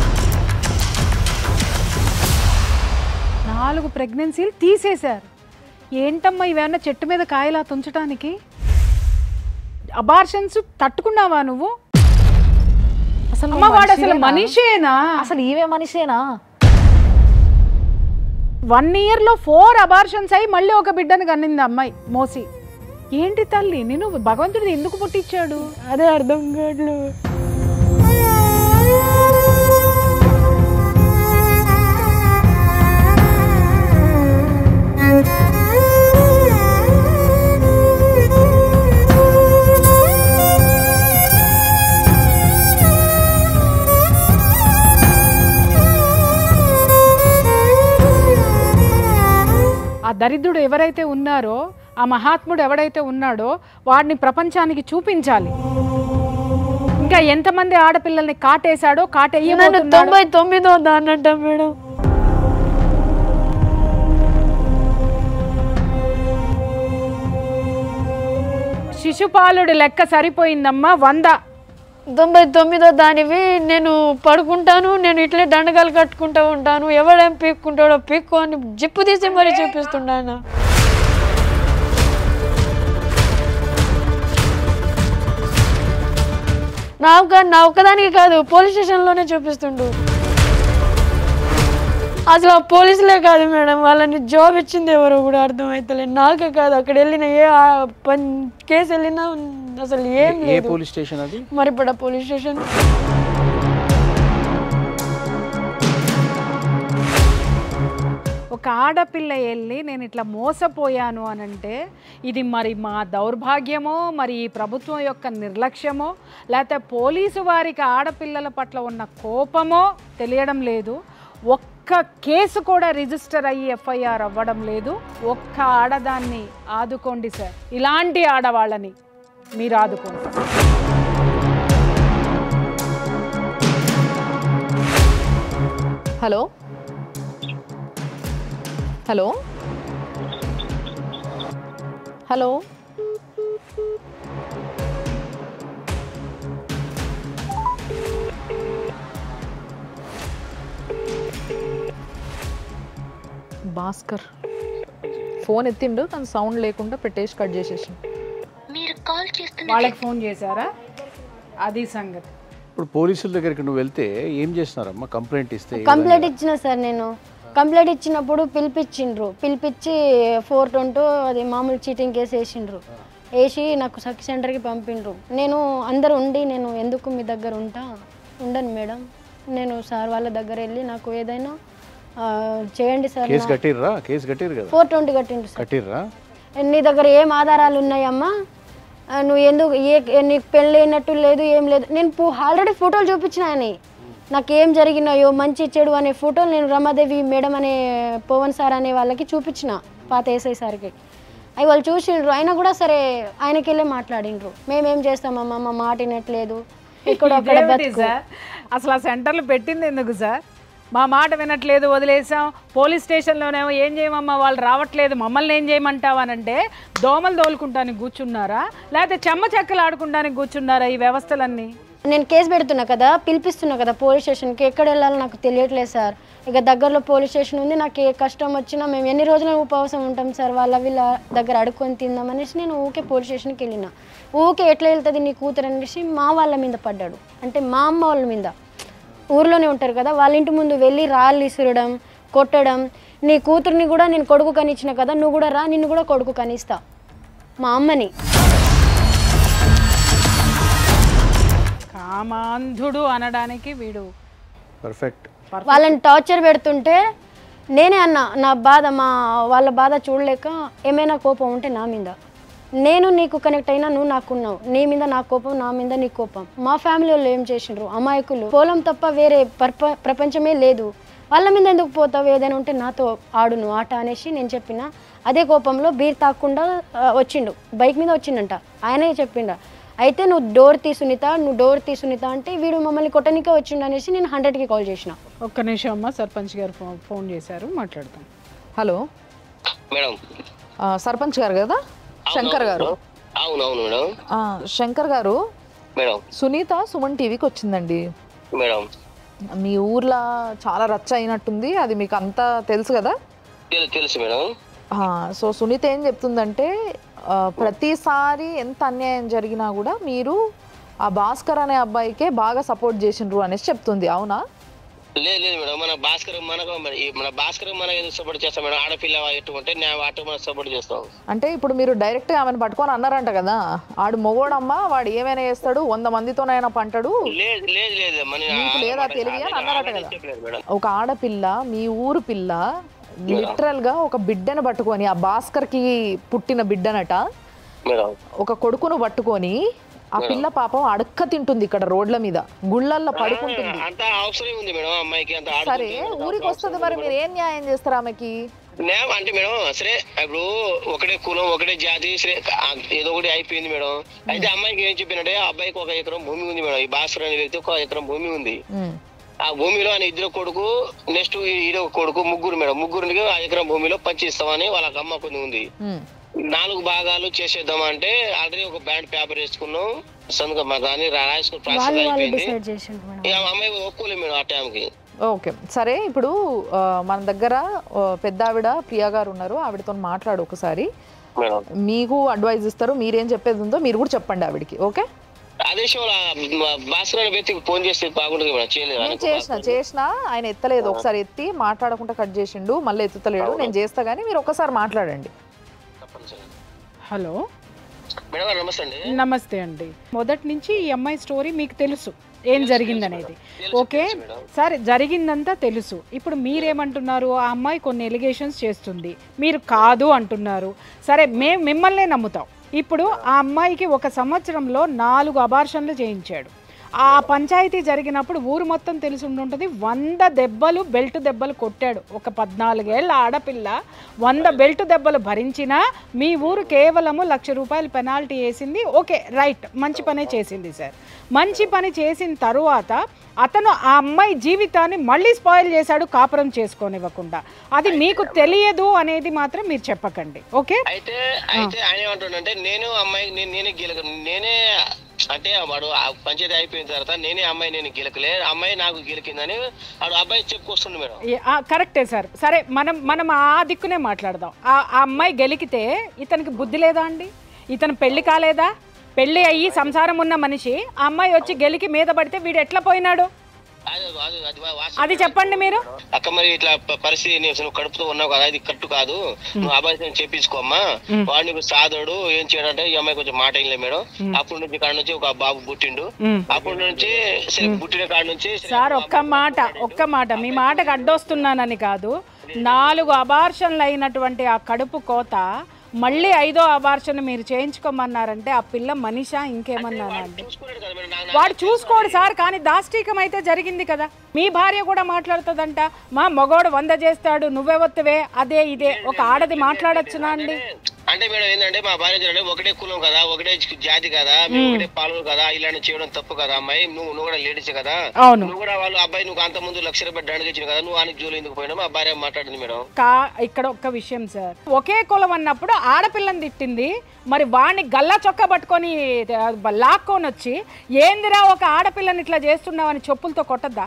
4 ప్రెగ్నెన్సీలు తీసేశారు. ఏంటమ్మా ఇవేమన్నా చెట్టు మీద కాయలా తుంచడానికి? అబార్షన్స్ తట్టుకున్నావా నువ్వు? అసలు వాడు అసలు మనిషేనా? అసలు ఈమె మనిషేనా? 1 yearలో 4 అబార్షన్స్ అయ్యి మళ్ళీ ఒక బిడ్డను కన్నింది అమ్మాయి మోసి. ఏంటి తల్లి, నేను భగవంతుడు ఎందుకు పుట్టించాడు? అదే అర్థం కాదు. ఆ దరిద్రుడు ఎవరైతే ఉన్నారో, ఆ మహాత్ముడు ఎవడైతే ఉన్నాడో వాడిని ప్రపంచానికి చూపించాలి. ఇంకా ఎంతమంది ఆడపిల్లల్ని కాటేశాడో, కాటేయబోతున్నాడో. 99వ దానంట మేడం. శిశుపాలుడి లెక్క సరిపోయిందమ్మా. 99వ దానివి. నేను పడుకుంటాను, నేను ఇట్లే దండగాలు కట్టుకుంటూ ఉంటాను, ఎవడేం పీక్కుంటాడో పీక్కు అని జిప్పు తీసి మరీ చూపిస్తున్నాను. నా ఒక్కదానికి కాదు, పోలీస్ స్టేషన్లోనే చూపిస్తుండు. అసలు ఆ పోలీసులే కాదు మేడం, వాళ్ళని జాబ్ ఇచ్చింది ఎవరో కూడా అర్థమవుతలేదు. నాకే కాదు, అక్కడ వెళ్ళిన ఏ కేసు వెళ్ళినా అసలు ఏం లేదు. పోలీస్ స్టేషన్ అది? మరిపడ పోలీస్ స్టేషన్. ఒక ఆడపిల్ల వెళ్ళి నేను ఇట్లా మోసపోయాను అని అంటే ఇది మరి మా దౌర్భాగ్యమో, మరి ఈ ప్రభుత్వం యొక్క నిర్లక్ష్యమో, లేకపోతే పోలీసు వారికి ఆడపిల్లల పట్ల ఉన్న కోపమో తెలియడం లేదు. ఒక్క కేసు కూడా రిజిస్టర్ అయ్యి ఎఫ్ఐఆర్ అవ్వడం లేదు. ఒక్క ఆడదాన్ని ఆదుకోండి సార్, ఇలాంటి ఆడవాళ్ళని మీరు ఆదుకోండి. Hello hello hello Bhaskar phone ఎత్తిండు కానీ సౌండ్ లేకుండా పెట్టేసి కట్ చేసేసి. వాళ్ళకి ఫోన్ చేశారా? అది సంగతి. ఇప్పుడు పోలీసుల దగ్గరికి నువ్వు వెళ్తే ఏం చేస్తున్నారమ్మా? కంప్లైంట్ ఇస్తే కంప్లైంట్ ఇచ్చిన సార్, నేను కంప్లైంట్ ఇచ్చినప్పుడు పిలిపించి 422 అది మామూలు చీటింగ్ కేసు వేసి నాకు సఖి సెంటర్కి పంపిండ్రు. నేను అందరు ఉండి నేను ఎందుకు మీ దగ్గర ఉండను మేడం, నేను సార్ వాళ్ళ దగ్గర వెళ్ళి నాకు ఏదైనా చేయండి సార్. కేసు కట్టిర్రా? కేసు కట్టిరు కదా? 420 కట్టిండ్రు సార్. కట్టిర్రా? నీ దగ్గర ఏం ఆధారాలు ఉన్నాయమ్మా, నువ్వు ఎందుకు నీకు పెళ్ళి అయినట్టు లేదు ఏం లేదు. నేను ఆల్రెడీ ఫోటోలు చూపించిన అని నాకు ఏం జరిగినాయో మంచి చెడు అనే ఫోటోలు నేను రమాదేవి మేడం అనే పవన్ సార్ అనే వాళ్ళకి చూపించిన, పాత ఎస్ఐ సార్కి. అవి వాళ్ళు చూసిండ్రు, అయినా కూడా సరే ఆయనకి వెళ్ళే మాట్లాడిండ్రు. మేమేం చేస్తామమ్మా, మా మాట వినట్లేదు, ఇక్కడ సార్ అసలు ఆ సెంటర్లు పెట్టింది ఎందుకు సార్? మా మాట వినట్లేదు వదిలేసాం, పోలీస్ స్టేషన్లోనేమో ఏం చేయమమ్మా వాళ్ళు రావట్లేదు, మమ్మల్ని ఏం చేయమంటావనంటే దోమలు తోలుకుంటానికి కూర్చున్నారా లేకపోతే చెమ్మ చెక్కలు ఆడుకుంటానికి కూర్చున్నారా ఈ వ్యవస్థలన్నీ? నేను కేసు పెడుతున్నా కదా, పిలిపిస్తున్నా కదా పోలీస్ స్టేషన్కి, ఎక్కడ వెళ్ళాలో నాకు తెలియట్లేదు సార్. ఇక దగ్గరలో పోలీస్ స్టేషన్ ఉంది, నాకు ఏ కష్టం వచ్చినా మేము ఎన్ని రోజులు ఉపవాసం ఉంటాం సార్, వీళ్ళ దగ్గర అడుక్కొని తిందామనేసి నేను ఊకే పోలీస్ స్టేషన్కి వెళ్ళిన. ఊకే ఎట్లా వెళ్తుంది నీ కూతురు అనేసి మా వాళ్ళ మీద పడ్డాడు, అంటే మా అమ్మ వాళ్ళ మీద. ఊర్లోనే ఉంటారు కదా, వాళ్ళ ఇంటి ముందు వెళ్ళి రాళ్ళు ఇసురడం, కొట్టడం. నీ కూతుర్ని కూడా నేను కొడుకు కనిచ్చిన కదా, నువ్వు కూడా రా, నిన్ను కూడా కొడుకు కనిస్తా, మా అమ్మని. కామాంధుడు అనడానికి వీడు పర్ఫెక్ట్. వాళ్ళని టార్చర్ పెడుతుంటే నేనే అన్నా, నా బాధ వాళ్ళ బాధ చూడలేక ఏమైనా కోపం ఉంటే నా మీద, నేను నీకు కనెక్ట్ అయినా నువ్వు నాకున్నావు, నీ మీద నా కోపం, నా మీద నీ కోపం. మా ఫ్యామిలీ వాళ్ళు ఏం చేసిండ్రు, అమాయకులు, పొలం తప్ప వేరే ప్రపంచమే లేదు, వాళ్ళ మీద ఎందుకు పోతావు, ఏదైనా ఉంటే నాతో ఆడును ఆట అనేసి నేను చెప్పిన. అదే కోపంలో బీర్ తాకుండా వచ్చిండు, బైక్ మీద వచ్చిండంట, ఆయనే చెప్పిండ. అయితే నువ్వు డోర్ తీసునిత అంటే వీడు మమ్మల్ని కొట్టనికే వచ్చిండు అనేసి నేను 100కి కాల్ చేసిన. ఒక్క నిమిషం అమ్మ, సర్పంచ్ గారు ఫోన్ చేశారు, మాట్లాడతాం. Hello madam. సర్పంచ్ గారు కదా? శంకర్ గారు? అవునవును మేడం. శంకర్ గారు, మేడం సునీత సుమన్ టీవీకి వచ్చిందండి మేడం. మీ ఊర్లో చాలా రచ్చ అయినట్టుంది, అది మీకు అంతా తెలుసు కదా? తెలుసు మేడం. సో సునీత ఏం చెప్తుందంటే ప్రతిసారి ఎంత అన్యాయం జరిగినా కూడా మీరు ఆ భాస్కర్ అనే అబ్బాయికే బాగా సపోర్ట్ చేసిండ్రు అనేసి చెప్తుంది, అవునా? లేదు మేడం, మన భాస్కర్ మనకు ఎందుకు సపోర్ట్ చేస్తాం మేడం? ఆడపిల్ల ఎట్టుకుంటే మనం సపోర్ట్ చేస్తాం. అంటే ఇప్పుడు మీరు డైరెక్ట్ గా ఆమెను పట్టుకొని అన్నారంట కదా, ఆడు మొగోడమ్మా, వాడు ఏమైనా చేస్తాడు, 100 మందితోనైనా పంటడు, మీకు లేదా తెలివి అని అన్నారట కదా. ఒక ఆడపిల్ల, మీ ఊరు పిల్ల, లిటరల్ గా ఒక బిడ్డను పట్టుకొని, ఆ భాస్కర్ కి పుట్టిన బిడ్డనట, ఒక కొడుకును పట్టుకొని ఆ పిల్ల పాపం అడక్క తింటుంది ఇక్కడ రోడ్ల మీద, గుళ్ళల్లో పడుకుంటుంది. సరే ఊరికి వస్తుంది, మరి మీరు ఏం న్యాయం చేస్తారు ఆమెకి? అంటే మేడం సరే ఇప్పుడు ఒకటే కులం ఒకటే జాతి సరే ఏదో ఒకటి అయిపోయింది మేడం. అయితే అమ్మాయికి ఏం చెప్పినట్టే, అబ్బాయికి 1 ఎకరం భూమి ఉంది మేడం. ఈ భాస్కర్ అనే వ్యక్తి 1 ఎకరం భూమి ఉంది. ఆ భూమిలో ఆయన 2 కొడుకు, నెక్స్ట్ ఈడో కొడుకు, ముగ్గురు మేడం. ముగ్గురికి 1 ఎకరం భూమిలో పంచిస్తామని వాళ్ళకి అమ్మ కొన్ని ఉంది. 4 భాగాలు చేసేద్దాం అంటే ఆల్రెడీ ఒక బ్యాండ్ పేపర్ వేసుకున్నాం, సంతకం దాన్ని రాసుకుని ప్రాసెస్ అయిపోయింది. అమ్మాయి ఒప్పుకోలేదు మేడం ఆ టైంకి. ఓకే సరే, ఇప్పుడు మన దగ్గర పెద్ద ఆవిడ ప్రియా గారు ఉన్నారు, ఆవిడతో మాట్లాడు ఒకసారి, మీకు అడ్వైజ్ ఇస్తారు, మీరేం చెప్పేది ఉందో మీరు కూడా చెప్పండి ఆవిడకి. ఓకే? ఫోన్ చేస్తే బాగుంటుంది మేడం. చేసిన ఆయన ఎత్తలేదు, ఒకసారి ఎత్తి మాట్లాడకుండా కట్ చేసిండు, మళ్ళీ ఎత్తుతలేడు. నేను చేస్తా కానీ మీరు ఒకసారి మాట్లాడండి. హలో మేడం, నమస్తే అండి. నమస్తే అండి. మొదటి నుంచి ఈ అమ్మాయి స్టోరీ మీకు తెలుసు, ఏం జరిగిందనేది. ఓకే సరే, జరిగిందంతా తెలుసు. ఇప్పుడు మీరేమంటున్నారు, ఆ అమ్మాయి కొన్ని ఎలిగేషన్స్ చేస్తుంది, మీరు కాదు అంటున్నారు. సరే, మేము మిమ్మల్నే నమ్ముతాం. ఇప్పుడు ఆ అమ్మాయికి 1 సంవత్సరంలో 4 అబార్షన్లు చేయించాడు. ఆ పంచాయతీ జరిగినప్పుడు ఊరు మొత్తం తెలిసి ఉంటుంది. 100 దెబ్బలు, బెల్ట్ దెబ్బలు కొట్టాడు. ఒక 14 ఏళ్ల ఆడపిల్ల 100 బెల్ట్ దెబ్బలు భరించినా మీ ఊరు కేవలము ₹1,00,000 పెనాల్టీ వేసింది. ఓకే రైట్, మంచి పనే చేసింది సార్. మంచి పని చేసిన తరువాత అతను ఆ అమ్మాయి జీవితాన్ని మళ్ళీ స్పాయిల్ చేశాడు, కాపురం చేసుకోనివ్వకుండా. అది మీకు తెలియదు అనేది మాత్రం మీరు చెప్పకండి. ఓకే? అయితే ఆయన ఏమంటుండంటే, నేను అమ్మాయి నేనే అంటే వాడు ఆ పంచాయతీ అయిపోయిన తర్వాత నేనే అమ్మాయి నేను గెలకలే, అమ్మాయి నాకు గెలికిందని వాడు అబ్బాయి చెప్పుకొస్తుండు మేడం. కరెక్టే సార్. సరే మనం ఆ దిక్కునే మాట్లాడదాం. ఆ అమ్మాయి గెలికితే ఇతనికి బుద్ధి లేదా అండి? ఇతను పెళ్లి కాలేదా? పెళ్లి అయ్యి సంసారం ఉన్న మనిషి ఆ అమ్మాయి వచ్చి గెలికి మీద పడితే వీడు ఎట్లా పోయినాడు? అది చెప్పండి మీరు. అక్క మరి ఇట్లా పరిస్థితి నువ్వు కడుపుతో ఉన్నావు కదా, ఇది కట్టు కాదు, నువ్వు అబ్బాయి చేపించుకోమ్మా, వాడు నీకు సాధుడు ఏం చేయడంటే ఈ అమ్మాయి కొంచెం మాట అయిలే మేడం. అప్పటి నుంచి కాడ నుంచి ఒక బాబు పుట్టిండు, అప్పటి నుంచి పుట్టిన కాడ నుంచి సార్ ఒక్క మాట మీ మాటకు అడ్డొస్తున్నానని కాదు, 4 అబార్షన్లు అయినటువంటి ఆ కడుపు కోత మళ్ళీ 5వ అబార్షన్ మీరు చేయించుకోమన్నారంటే ఆ పిల్ల మనిషా ఇంకేమన్నారండి? వాడు చూసుకోడు సార్, కానీ దాష్టీకం అయితే జరిగింది కదా. మీ భార్య కూడా మాట్లాడుతుందంట, మా మగోడు 100 చేస్తాడు నువ్వెవత్తువే అదే ఇదే. ఒక ఆడది మాట్లాడొచ్చునా అండి? అంటే మేడం ఏంటంటే మా భార్య ఒకటే కులం కదా, ఒకటే జాతి కదా, ఒకటే పాలు కదా, ఇలాంటి చేయడం తప్పు కదా అమ్మాయి, నువ్వు కూడా లేడీస్ కదా, నువ్వు కూడా వాళ్ళు అబ్బాయి నువ్వు అంత ముందు ₹1,00,000 దండకి ఇచ్చిన కదా, నువ్వు ఆయనకి జోలు ఎందుకు పోయినా మా భార్య మాట్లాడింది మేడం. ఇక్కడ ఒక్క విషయం సార్, ఒకే కులం అన్నప్పుడు ఆడపిల్లని తిట్టింది, మరి వాడిని గల్లా చొక్కా పట్టుకొని లాక్కొని వచ్చి ఏందిరా ఒక ఆడపిల్లని ఇట్లా చేస్తున్నావని చెప్పులతో కొట్టద్దా?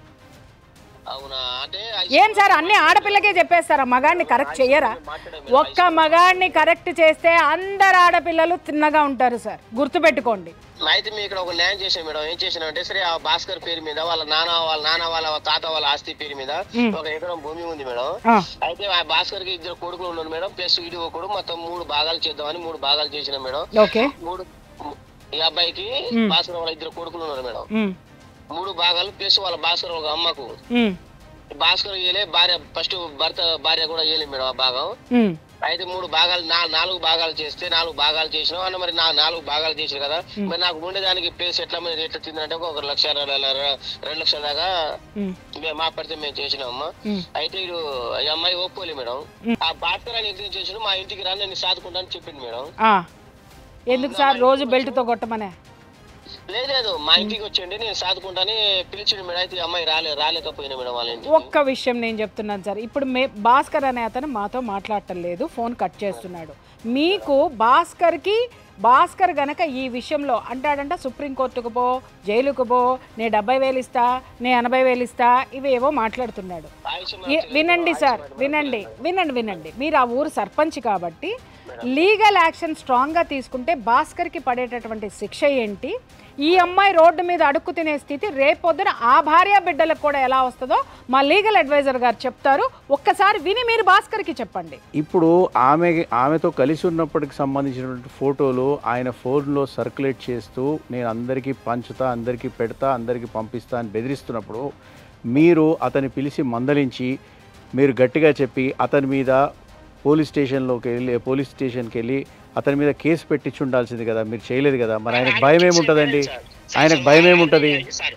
ఏం సార్ అన్ని ఆడపిల్లకే చెప్పేస్తారా? మగాడిని కరెక్ట్ చెయ్యరా? ఒక్క మగాడిని కరెక్ట్ చేస్తే అందరు ఆడపిల్లలు తిన్నగా ఉంటారు సార్, గుర్తుపెట్టుకోండి. అయితే మీ ఇక్కడ ఒక న్యాయం చేసాను మేడం. ఏం చేసాను అంటే సరే ఆ భాస్కర్ పేరు మీద వాళ్ళ నాన్న వాళ్ళ తాత వాళ్ళ ఆస్తి పేరు మీద 1 ఎకరం భూమి ఉంది మేడం. అయితే ఆ భాస్కర్ కి 2 కొడుకులు ఉన్నారు మేడం, ప్లస్ ఇది ఒకడు, మొత్తం 3 భాగాలు చేద్దామని 3 భాగాలు చేసిన మేడం. ఈ అబ్బాయికి భాస్కర్ వాళ్ళ 2 కొడుకులు ఉన్నారు మేడం, 3 భాగాలు ప్లస్ వాళ్ళ భాస్కర్ ఒక అమ్మకు. భాస్కర్ ఇయ్యలే, భార్య ఫస్ట్ భర్త భార్య కూడా ఇయ్యలే మేడం ఆ భాగం. అయితే 3 భాగాలు 4 భాగాలు చేస్తే 4 భాగాలు చేసినాం అన్న, మరి 4 భాగాలు చేసిన కదా, మరి నాకు ఉండేదానికి ప్లేస్ ఎట్లా తిందంటే 1,00,000 2 లక్షల దాకా మా పరిస్థితి మేము చేసినామమ్మా. అయితే ఇడు ఈ అమ్మాయి ఒప్పుకోలే మేడం. ఆ భాస్కర్ అని ఎందుకు చేసిన మా ఇంటికి రా నేను సాదుకుంటా అని చెప్పింది మేడం. ఎందుకు సార్ రోజు బెల్ట్ తో కొట్టమనే? లేదు మా ఇంటికి వచ్చండి నేను సాదుకుంటాని పిలిచిండు మేడం. అయితే అమ్మాయి రాలేకపోయినా మేడం వాళ్ళ ఇంటికి. ఒక్క విషయం నేను చెప్తున్నాను సార్, ఇప్పుడు భాస్కర్ అనే అతను మాతో మాట్లాడటం లేదు, ఫోన్ కట్ చేస్తున్నాడు. మీకు భాస్కర్ గనక ఈ విషయంలో అంటాడంట సుప్రీంకోర్టుకు పో, జైలుకు పో, నే 70,000 ఇస్తా, నే 80,000 ఇస్తా, ఇవేవో మాట్లాడుతున్నాడు. వినండి సార్, వినండి. మీరు ఆ ఊరు సర్పంచ్ కాబట్టి లీగల్ యాక్షన్ స్ట్రాంగ్గా తీసుకుంటే భాస్కర్కి పడేటటువంటి శిక్ష ఏంటి, ఈ అమ్మాయి రోడ్డు మీద అడుక్కు తినే స్థితి రేపొద్దున ఆ భార్య బిడ్డలకు కూడా ఎలా వస్తుందో మా లీగల్ అడ్వైజర్ గారు చెప్తారు. ఒక్కసారి విని మీరు భాస్కర్కి చెప్పండి. ఇప్పుడు ఆమెతో కలిసి ఉన్నప్పటికి సంబంధించినటువంటి ఫోటోలు ఆయన ఫోన్లో సర్క్యులేట్ చేస్తూ నేను అందరికీ పంచుతా, అందరికీ పెడతా, అందరికీ పంపిస్తా అని బెదిరిస్తున్నప్పుడు మీరు అతన్ని పిలిచి మందలించి మీరు గట్టిగా చెప్పి అతని మీద పోలీస్ స్టేషన్కి వెళ్ళి అతని మీద కేసు పెట్టించి ఉండాల్సింది కదా, మీరు చేయలేదు కదా. మరి ఆయనకు భయం ఏముంటుందండి? ఆయనకు భయం ఏముంటుంది?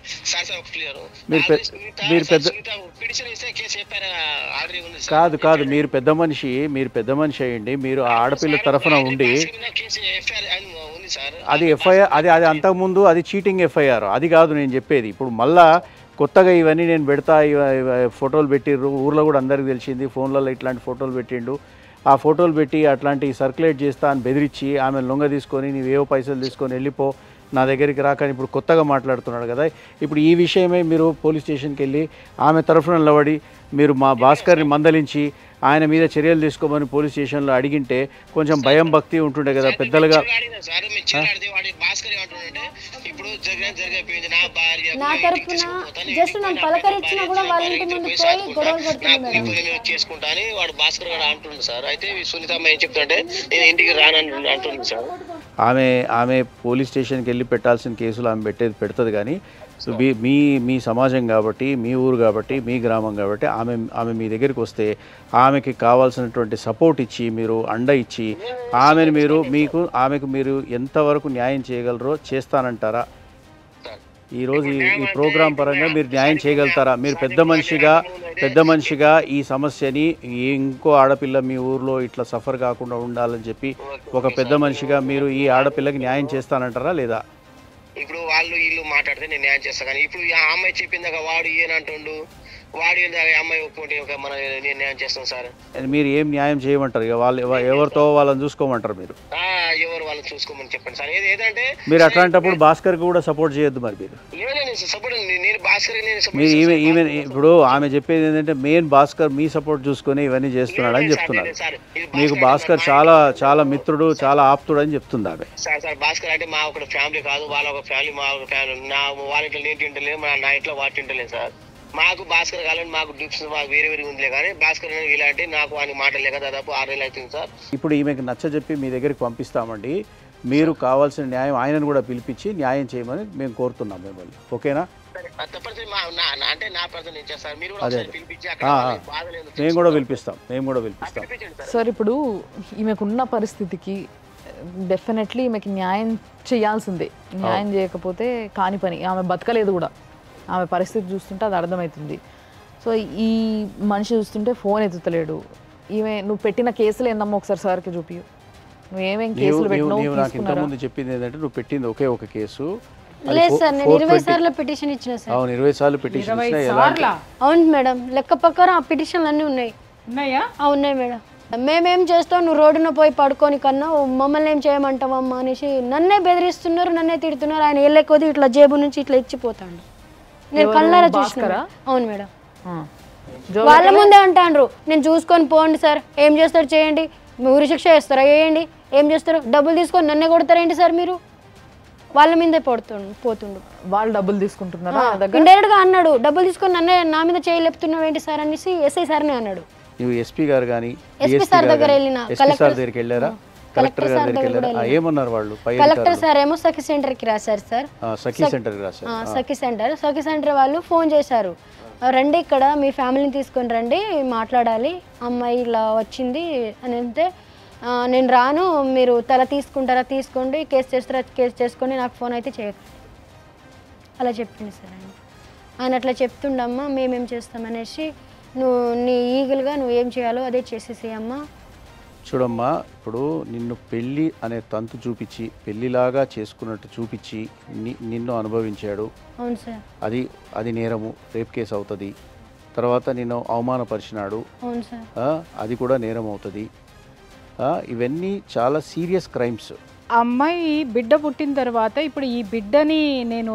మీరు కాదు మీరు పెద్ద మనిషి అయ్యండి, మీరు ఆ ఆడపిల్ల తరఫున ఉండి అది ఎఫ్ఐఆర్, అది అంతకుముందు అది చీటింగ్ ఎఫ్ఐఆర్, అది కాదు నేను చెప్పేది. ఇప్పుడు మళ్ళా కొత్తగా ఇవన్నీ నేను పెడతా, ఫోటోలు పెట్టిర్రు, ఊర్లో కూడా అందరికీ తెలిసింది, ఫోన్లలో ఇట్లాంటి ఫోటోలు పెట్టిండు, ఆ ఫోటోలు పెట్టి అట్లాంటి సర్క్యులేట్ చేస్తా అని బెదిరించి ఆమె లొంగ తీసుకొని నీవేవో పైసలు తీసుకొని వెళ్ళిపో, నా దగ్గరికి రాకని ఇప్పుడు కొత్తగా మాట్లాడుతున్నాడు కదా. ఇప్పుడు ఈ విషయమే మీరు పోలీస్ స్టేషన్కి వెళ్ళి ఆమె తరఫున నిలబడి మీరు మా భాస్కర్ని మందలించి ఆయన మీద చర్యలు తీసుకోమని పోలీస్ స్టేషన్లో అడిగింటే కొంచెం భయం భక్తి ఉంటుండే కదా పెద్దలుగా. నా తరపున జస్ట్ నన్ను పలకరించినా కూడా వాళ్ళ ఇంటి ముందు పోయి గొడవలు పడుతుంది చేసుకుంటాని వాడు భాస్కర్ గారు అంటుండు సార్. అయితే సునీతమ్మ ఏం చెప్తుంటే నేను ఇంటికి రానని అంటుంది సార్. ఆమె పోలీస్ స్టేషన్కి వెళ్ళి పెట్టాల్సిన కేసులు ఆమె పెడుతుంది కానీ మీ సమాజం కాబట్టి, మీ ఊరు కాబట్టి, మీ గ్రామం కాబట్టి ఆమె మీ దగ్గరికి వస్తే ఆమెకి కావాల్సినటువంటి సపోర్ట్ ఇచ్చి మీరు అండ ఇచ్చి ఆమెకు మీరు ఎంతవరకు న్యాయం చేయగలరో చేస్తానంటారా? ఈరోజు ఈ ప్రోగ్రాం పరంగా మీరు న్యాయం చేయగలుగుతారా? మీరు పెద్ద మనిషిగా ఈ సమస్యని ఇంకో ఆడపిల్ల మీ ఊర్లో ఇట్లా సఫర్ కాకుండా ఉండాలని చెప్పి ఒక పెద్ద మనిషిగా మీరు ఈ ఆడపిల్లకి న్యాయం చేస్తానంటారా లేదా? ఇప్పుడు వీళ్ళు మాట్లాడితే నేను న్యాయం చేస్తా, కానీ ఇప్పుడు ఆ అమ్మాయి చెప్పిందాక వాడు ఏనంటుండు వాడి అమ్మాయి ఒప్పుకుంటే ఇంకా మనం న్యాయం చేస్తాం సార్. మీరు ఏం న్యాయం చేయమంటారు? ఇక వాళ్ళు ఎవరితో వాళ్ళని చూసుకోమంటారు మీరు? ఎవరు వాళ్ళని చూసుకోమని చెప్పండి సార్. ఏదంటే మీరు అట్లాంటప్పుడు భాస్కర్ కూడా సపోర్ట్ చేయొద్దు మరి మీరు. సపోర్ట్ నేను భాస్కర్ మీరు ఈమె ఇప్పుడు ఆమె చెప్పేది ఏంటంటే మెయిన్ భాస్కర్ మీ సపోర్ట్ చూసుకొని ఇవన్నీ చేస్తున్నాడు అని చెప్తున్నారు. మీకు భాస్కర్ చాలా చాలా మిత్రుడు, చాలా ఆప్తుడు అని చెప్తుంది ఆమె. సార్ భాస్కర్ అంటే మా ఒక ఫ్యామిలీ కాదు, వాళ్ళ ఒక ఫ్యామిలీ, మా ఒక ఫ్యామిలీ. వాళ్ళ ఇంట్లో నేను తింటలేదు, నా ఇంట్లో వాటి తింటలేదు సార్. మాకు భాస్కర్ కావాలని మాకు డిప్స్ మాకు వేరే వేరే ఉందిలే, కానీ భాస్కర్ ఇలాంటి నాకు వానికి మాటలు లేక దాదాపు 6 నెలలు అవుతుంది సార్. ఇప్పుడు ఈమెకి నచ్చజెప్పి మీ దగ్గరికి పంపిస్తామండి. మీరు కావాల్సిన న్యాయం ఆయనను కూడా పిలిపించి న్యాయం చేయమని మేము కోరుతున్నాం మిమ్మల్ని. ఓకేనా? అంటే నా పర్సన్ నేను చేస్తాను, మీరు మేము కూడా పిలిపిస్తాం. సార్ ఇప్పుడు ఈమెకున్న పరిస్థితికి డెఫినెట్లీ ఈమెకి న్యాయం చేయాల్సిందే. న్యాయం చేయకపోతే కాని పని. ఆమె బతకలేదు కూడా, ఆమె పరిస్థితి చూస్తుంటే అది అర్థమవుతుంది. సో ఈ మనిషి చూస్తుంటే ఫోన్ ఎత్తుతలేడు. ఈమె నువ్వు పెట్టిన కేసులు ఏందమ్మా ఒకసారి సార్కి చూపియు. నువ్వు ఏమేం కేసులు పెట్టినావు? నాకు ఇంతకుముందు చెప్పింది ఏంటంటే నువ్వు పెట్టింది ఒకే ఒక కేసు. లేదు సార్, నేను 20 సార్లు పిటిషన్ ఇచ్చిన సార్. అవును, 20 సార్లు పిటిషన్ ఇచ్చినా. అవును మేడం, లెక్క ప్రకారం ఆ పిటిషన్లు అన్నీ ఉన్నాయి. ఉన్నాయా? ఉన్నాయి మేడం. మేమేం చేస్తాం, నువ్వు రోడ్డున పోయి పడుకొని కన్నా మమ్మల్ని ఏం చేయమంటావమ్మా అనేసి నన్నే బెదిరిస్తున్నారు, నన్నే తిడుతున్నారు. ఆయన వెళ్ళే కొద్ది ఇట్లా జేబు నుంచి ఇట్లా ఇచ్చిపోతాడు. నేను కళ్ళారా చూసుకున్నా. అవును మేడం, వాళ్ళ ముందే అంటాండ్రు నేను చూసుకొని పోండి సార్, ఏం చేస్తారు చేయండి, ఊరి శిక్ష చేస్తారా వేయండి, ఏం చేస్తారు డబ్బులు తీసుకొని నన్నే కొడతారేంటి సార్ మీరు. వాళ్ళ మీదే పోతుండు. వాళ్ళు డబ్బులు తీసుకుంటున్నారు. ఇండైరెక్ట్ గా అన్నాడు, డబ్బులు తీసుకొని నన్నే నా మీద చేయలేపుతున్నావు ఏంటి సార్ అనేసి ఎస్ఐ సార్నే అన్నాడు. నువ్వు ఎస్పీ గారు కానీ ఎస్పీ సార్ దగ్గర వెళ్ళిన, కలెక్టర్ దగ్గరికి వెళ్ళారా? కలెక్టర్ గారి దగ్గరికి వెళ్ళారా? ఏమన్నారు వాళ్ళు? కలెక్టర్ సార్ ఏమో సఖి సెంటర్ కి రాశారు సార్. సఖి సెంటర్ కి రాశారు. సఖి సెంటర్ వాళ్ళు ఫోన్ చేశారు, రండి ఇక్కడ మీ ఫ్యామిలీని తీసుకొని రండి మాట్లాడాలి, అమ్మాయి ఇలా వచ్చింది అని అంటే నేను రాను, మీరు తల తీసుకుంటారా తీసుకోండి, కేసు చేస్తారా కేసు చేసుకొని నాకు ఫోన్ అయితే చేయకండి అలా చెప్పింది సార్. ఆయన అట్లా చెప్తుండమ్మా మేమేం చేస్తామనేసి నువ్వు నీ ఈగలుగా నువ్వు ఏం చేయాలో అదే చేసేసేయమ్మా. చూడమ్మా, ఇప్పుడు నిన్ను పెళ్ళి అనే తంతు చూపించి పెళ్ళిలాగా చేసుకున్నట్టు చూపించి నిన్ను అనుభవించాడు. అవును సార్. అది నేరము, రేప్ కేసు అవుతుంది. తర్వాత నిన్ను అవమానపరిచినాడు. అవును సార్. అది కూడా నేరం అవుతుంది. ఇవన్నీ చాలా సీరియస్ క్రైమ్స్. అమ్మాయి బిడ్డ పుట్టిన తర్వాత ఇప్పుడు ఈ బిడ్డని నేను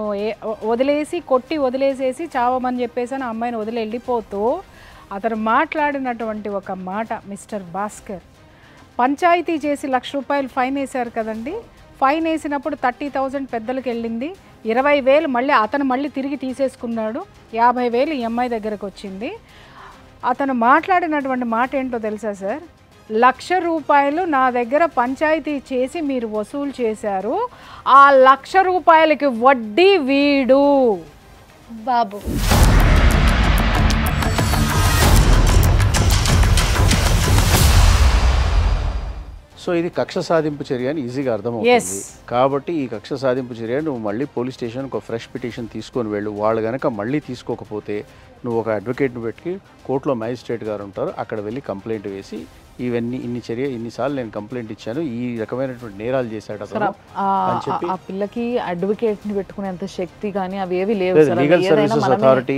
వదిలేసేసి చావమని చెప్పేసి ఆ అమ్మాయిని వదిలి వెళ్ళిపోతూ అతను మాట్లాడినటువంటి ఒక మాట, మిస్టర్ భాస్కర్ పంచాయతీ చేసి ₹1,00,000 ఫైన్ వేశారు కదండి. ఫైన్ వేసినప్పుడు 30,000 పెద్దలకు వెళ్ళింది, 20,000 మళ్ళీ తిరిగి తీసేసుకున్నాడు, 50,000 ఈ అమ్మాయి దగ్గరకు వచ్చింది. అతను మాట్లాడినటువంటి మాట ఏంటో తెలుసా సార్? ₹1,00,000 నా దగ్గర పంచాయతీ చేసి మీరు వసూలు చేశారు, ఆ ₹1,00,000కి వడ్డీ వీడు బాబు. సో ఇది కక్ష సాధింపు చర్య అని ఈజీగా అర్థమవుతుంది. కాబట్టి ఈ కక్ష సాధింపు చర్య నువ్వు మళ్ళీ పోలీస్ స్టేషన్ ఒక ఫ్రెష్ పిటిషన్ తీసుకొని వెళ్ళు. వాళ్ళు కనుక మళ్ళీ తీసుకోకపోతే నువ్వు ఒక అడ్వకేట్ని పెట్టి కోర్టులో మ్యాజిస్ట్రేట్ గారు ఉంటారు, అక్కడ వెళ్ళి కంప్లైంట్ వేసి ఇన్నిసార్లు నేను కంప్లైంట్ ఇచ్చాను, ఈ రకమైనటువంటి నేరాలు చేశాడు అతను అని చెప్పి. ఆ పిల్లకి అడ్వకేట్ ని పెట్టుకునేంత శక్తి కానీ అవి ఏవి లేవు. లీగల్ సర్వీసెస్ అథారిటీ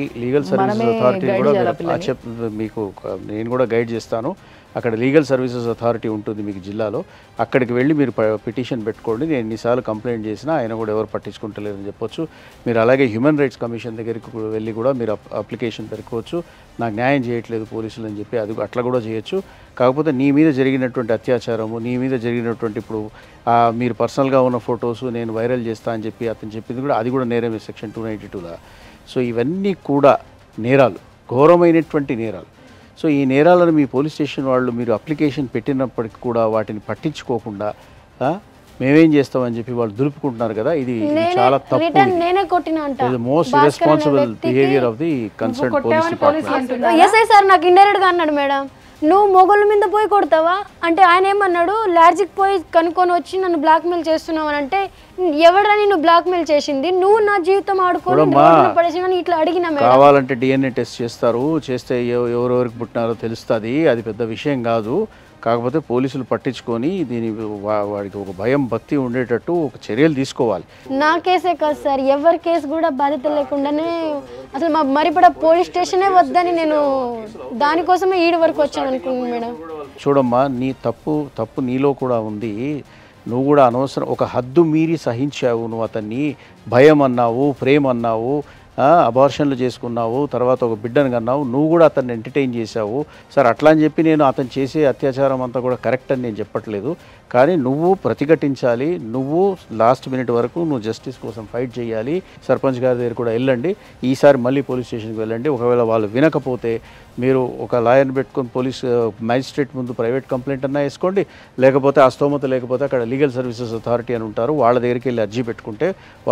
కూడా మీకు నేను కూడా గైడ్ చేస్తాను. అక్కడ లీగల్ సర్వీసెస్ అథారిటీ ఉంటుంది మీకు జిల్లాలో, అక్కడికి వెళ్ళి మీరు పిటిషన్ పెట్టుకోండి. నేను ఎన్నిసార్లు కంప్లైంట్ చేసినా ఆయన కూడా ఎవరు పట్టించుకుంటలేరని చెప్పొచ్చు. మీరు అలాగే హ్యూమన్ రైట్స్ కమిషన్ దగ్గరికి వెళ్ళి కూడా మీరు అప్లికేషన్ పెట్టుకోవచ్చు, నాకు న్యాయం చేయట్లేదు పోలీసులు అని చెప్పి, అది అట్లా కూడా చేయొచ్చు. కాకపోతే నీ మీద జరిగినటువంటి అత్యాచారము, నీ మీద జరిగినటువంటి ఇప్పుడు మీరు పర్సనల్గా ఉన్న ఫొటోస్ నేను వైరల్ చేస్తా అని చెప్పి అతను చెప్పింది కూడా, అది కూడా నేరమే సెక్షన్ 292లా. సో ఇవన్నీ కూడా నేరాలు, ఘోరమైనటువంటి నేరాలు. సో ఈ నేరాలను మీ పోలీస్ స్టేషన్ వాళ్ళు మీరు అప్లికేషన్ పెట్టినప్పటికి కూడా వాటిని పట్టించుకోకుండా మేమేం చేస్తామని చెప్పి వాళ్ళు దులుపుకుంటున్నారు కదా, ఇది చాలా తప్పు. Most irresponsible behaviour of the concern police department. SI sir నాకు ఇండైరెక్ట్ గా అన్నాడు, మేడం నువ్వు మొగోళ్ళ మీద పోయి కొడతావా అంటే, ఆయన ఏమన్నాడు, లాడ్జికి పోయి కనుక్కొని వచ్చి నన్ను బ్లాక్మెయిల్ చేస్తున్నావు అని అంటే, ఎవడని నువ్వు బ్లాక్మెయిల్ చేసింది, నువ్వు నా జీవితం ఆడుకొని పడేసి ఇట్లా అడిగినా. కావాలంటే DNA టెస్ట్ చేస్తారు, చేస్తే ఎవరెవరికి పుట్టినారో తెలుస్తుంది, అది పెద్ద విషయం కాదు. కాకపోతే పోలీసులు పట్టించుకొని దీని వాడికి ఒక భయం భక్తి ఉండేటట్టు ఒక చర్యలు తీసుకోవాలి. నా కేసే కాదు సార్, ఎవరి కేసు కూడా బాధ్యత లేకుండానే అసలు మా మరిపడ పోలీస్ స్టేషనే వద్దని నేను దానికోసమే ఈడి వరకు వచ్చాను అనుకున్నాను మేడం. చూడమ్మా, నీ తప్పు నీలో కూడా ఉంది. నువ్వు కూడా అనవసరం ఒక హద్దు మీరి సహించావు. నువ్వు అతన్ని భయం అన్నావు, ప్రేమ అన్నావు, అబార్షన్లు చేసుకున్నావు, తర్వాత ఒక బిడ్డను కన్నావు, నువ్వు కూడా అతన్ని ఎంటర్టైన్ చేశావు. సరే అట్లా అని చెప్పి నేను అతను చేసే అత్యాచారం అంతా కూడా కరెక్ట్ అని నేను చెప్పట్లేదు, కానీ నువ్వు ప్రతిఘటించాలి. నువ్వు లాస్ట్ మినిట్ వరకు నువ్వు జస్టిస్ కోసం ఫైట్ చేయాలి. సర్పంచ్ గారి దగ్గర కూడా వెళ్ళండి, ఈసారి మళ్ళీ పోలీస్ స్టేషన్కి వెళ్ళండి. ఒకవేళ వాళ్ళు వినకపోతే మీరు ఒక లాయర్ని పెట్టుకొని మ్యాజిస్ట్రేట్ ముందు ప్రైవేట్ కంప్లైంట్ అన్నా వేసుకోండి, లేకపోతే ఆ స్తోమత లేకపోతే అక్కడ లీగల్ సర్వీసెస్ అథారిటీ అని ఉంటారు, వాళ్ళ దగ్గరికి వెళ్ళి అర్జీ పెట్టుకుంటే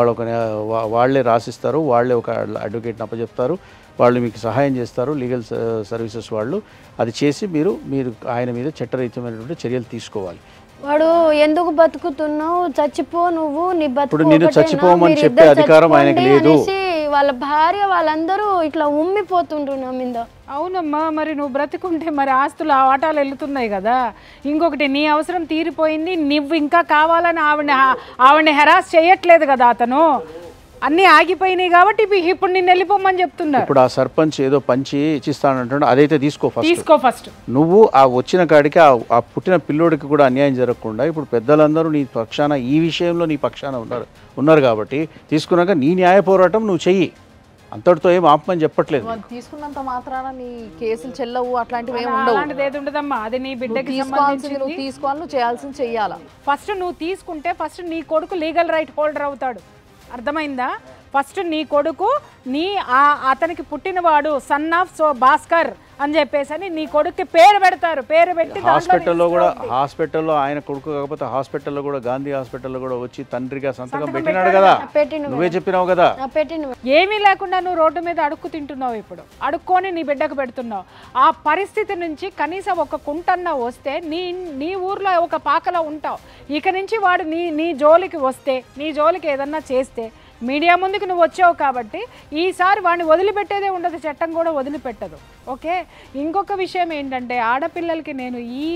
వాళ్ళే రాసిస్తారు, వాళ్ళే ఒక అడ్వకేట్ని అప్పచెప్తారు, వాళ్ళు మీకు సహాయం చేస్తారు లీగల్ సర్వీసెస్ వాళ్ళు. అది చేసి మీరు ఆయన మీద చట్టరీత్యమైనటువంటి చర్యలు తీసుకోవాలి. వాడు ఎందుకు బతుకుతున్నావు, చచ్చిపో నువ్వు, నీ ఇప్పుడు నేను చచ్చిపోమని చెప్పే అధికారం ఆయనకి లేదు. వాళ్ళ భార్య వాళ్ళందరూ ఇట్లా ఉమ్మిపోతుండ్రు నా మీద. అవునమ్మా, మరి నువ్వు బ్రతికుంటే మరి ఆస్తులు ఆ వాటాలు వెళ్తున్నాయి కదా. ఇంకొకటి, నీ అవసరం తీరిపోయింది, నువ్వు ఇంకా కావాలని ఆవిడని హెరాస్ చేయట్లేదు కదా అతను. అన్నీ ఆగిపోయినాయి కాబట్టి ఇప్పుడు నిన్ను వెళ్ళిపోమని చెప్తున్నా. ఇప్పుడు ఆ సర్పంచ్ ఏదో పంచి ఇచ్చిస్తానంటున్నాడు, అదైతే తీసుకో ఫస్ట్. నువ్వు ఆ వచ్చిన కాడికి ఆ పుట్టిన పిల్లోడికి కూడా అన్యాయం జరగకుండా ఇప్పుడు పెద్దలందరూ నీ పక్షాన, ఈ విషయంలో నీ పక్షాన ఉన్నారు కాబట్టి తీసుకున్నాక నీ న్యాయ పోరాటం నువ్వు చెయ్యి. అంతటితో ఏం ఆపమని చెప్పట్లేదు. తీసుకున్నంత మాత్రాన నీ కేసులు చెల్లవు, అట్లాంటివి ఏమి ఉండవు. అలాంటిది ఏది ఉండదమ్మా, అది నీ బిడ్డకి నువ్వు తీసుకోవాలి, నువ్వు చేయాల్సింది చెయ్యాలా. ఫస్ట్ నువ్వు తీసుకుంటే ఫస్ట్ నీ కొడుకు లీగల్ రైట్ హోల్డర్ అవుతాడు, అర్థమైందా? ఫస్ట్ నీ కొడుకు అతనికి పుట్టినవాడు సన్ ఆఫ్ భాస్కర్ అని చెప్పేసి నీ కొడుకు పేరు పెడతారు. పేరు పెట్టి హాస్పిటల్లో ఆయన కొడుకు కాకపోతే హాస్పిటల్లో కూడా గాంధీ హాస్పిటల్లో కూడా వచ్చి తండ్రిగా సంతకం పెట్టినాడు కదా, నువ్వే చెప్పినావు కదా. ఏమీ లేకుండా నువ్వు రోడ్డు మీద అడుక్కు తింటున్నావు, ఇప్పుడు అడుక్కొని నీ బిడ్డకు పెడుతున్నావు. ఆ పరిస్థితి నుంచి కనీసం ఒక కుంటన్నా వస్తే నీ ఊర్లో ఒక పాకలో ఉంటావు. ఇక నుంచి వాడు నీ జోలికి వస్తే, నీ జోలికి ఏదన్నా చేస్తే మీడియా ముందుకు నువ్వు వచ్చావు కాబట్టి ఈసారి వాడిని వదిలిపెట్టేదే ఉండదు, చట్టం కూడా వదిలిపెట్టదు. ఓకే, ఇంకొక విషయం ఏంటంటే ఆడపిల్లలకి నేను ఈ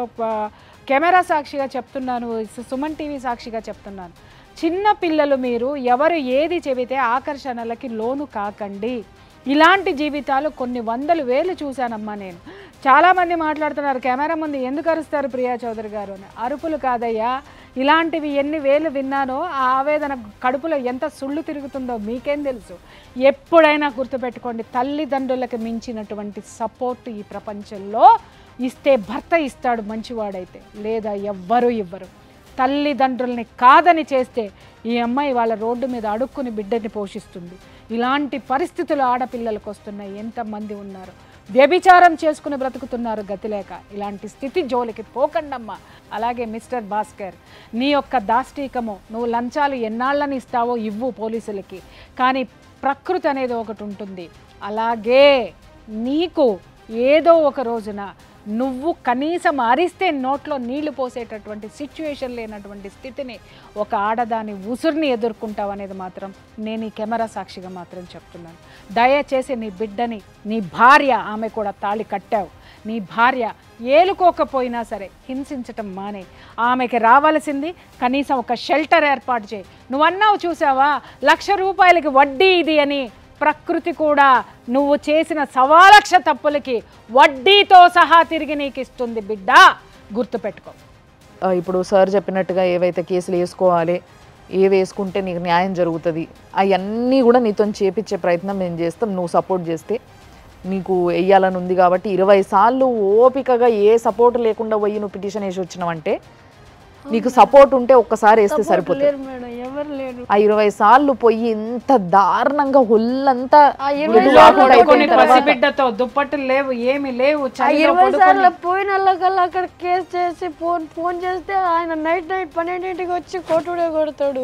కెమెరా సాక్షిగా చెప్తున్నాను, సుమన్ టీవీ సాక్షిగా చెప్తున్నాను, చిన్న పిల్లలు మీరు ఎవరు ఏది చెబితే ఆకర్షణలకి లోను కాకండి. ఇలాంటి జీవితాలు కొన్ని వందలు వేలు చూశానమ్మా నేను. చాలామంది మాట్లాడుతున్నారు కెమెరా ముందు ఎందుకు అరుస్తారు ప్రియా చౌదరి గారు అని. అరుపులు కాదయ్యా, ఇలాంటివి ఎన్ని వేలు విన్నానో ఆ ఆవేదన కడుపులో ఎంత సుళ్ళు తిరుగుతుందో మీకేం తెలుసు. ఎప్పుడైనా గుర్తుపెట్టుకోండి, తల్లిదండ్రులకు మించినటువంటి సపోర్ట్ ఈ ప్రపంచంలో ఇస్తే భర్త ఇస్తాడు మంచివాడైతే, లేదా ఎవ్వరూ ఇవ్వరు. తల్లిదండ్రుల్ని కాదని చేస్తే ఈ అమ్మాయి వాళ్ళ రోడ్డు మీద అడుక్కుని బిడ్డని పోషిస్తుంది. ఇలాంటి పరిస్థితులు ఆడపిల్లలకు వస్తున్నాయి. ఎంతమంది ఉన్నారు వ్యభిచారం చేసుకుని బ్రతుకుతున్నారు గతిలేక. ఇలాంటి స్థితి జోలికి పోకండమ్మా. అలాగే మిస్టర్ భాస్కర్, నీ యొక్క దాష్టీకము, నువ్వు లంచాలు ఎన్నాళ్ళని ఇస్తావో ఇవ్వు పోలీసులకి, కానీ ప్రకృతి అనేది ఒకటి ఉంటుంది. అలాగే నీకు ఏదో ఒక రోజున నువ్వు కనీసం అరిస్తే నోట్లో నీళ్లు పోసేటటువంటి సిచ్యువేషన్ లేనటువంటి స్థితిని ఒక ఆడదాని ఉసురుని ఎదుర్కొంటావు అనేది మాత్రం నేను ఈ కెమెరా సాక్షిగా మాత్రం చెప్తున్నాను. దయచేసి నీ బిడ్డని, నీ భార్య, ఆమె కూడా తాళి కట్టావు, నీ భార్య ఏలుకోకపోయినా సరే హింసించటం మానే. ఆమెకి రావాల్సింది కనీసం ఒక షెల్టర్ ఏర్పాటు చేయి. నువ్వన్నావు చూసావా, 1,00,000 రూపాయలకి వడ్డీ ఇది అని. ప్రకృతి కూడా నువ్వు చేసిన 1,00,000 తప్పులకి వడ్డీతో సహా తిరిగి నీకు ఇస్తుంది బిడ్డ, గుర్తుపెట్టుకో. ఇప్పుడు సార్ చెప్పినట్టుగా ఏవైతే కేసులు వేసుకోవాలి, ఏవి వేసుకుంటే నీకు న్యాయం జరుగుతుంది, అవన్నీ కూడా నీతో చేపించే ప్రయత్నం మేము చేస్తాం. నువ్వు సపోర్ట్ చేస్తే నీకు వెయ్యాలని ఉంది కాబట్టి 20 సార్లు ఓపికగా ఏ సపోర్ట్ లేకుండా పోయి నువ్వు పిటిషన్ వేసి వచ్చినావంటే నీకు సపోర్ట్ ఉంటే ఒక్కసారి వేస్తే సరిపోతుంది. ఆ 20 సార్లు పోయి ఇంత దారుణంగా ఒళ్ళంతా బిడ్డతో దుప్పట్లు లేవు, ఏమి లేవు, 20 సార్లు పోయిన వాళ్ళకల్లా అక్కడ కేసు చేసి ఫోన్ చేస్తే ఆయన నైట్ 12ంటికి వచ్చి కొట్టుడే కొడతాడు.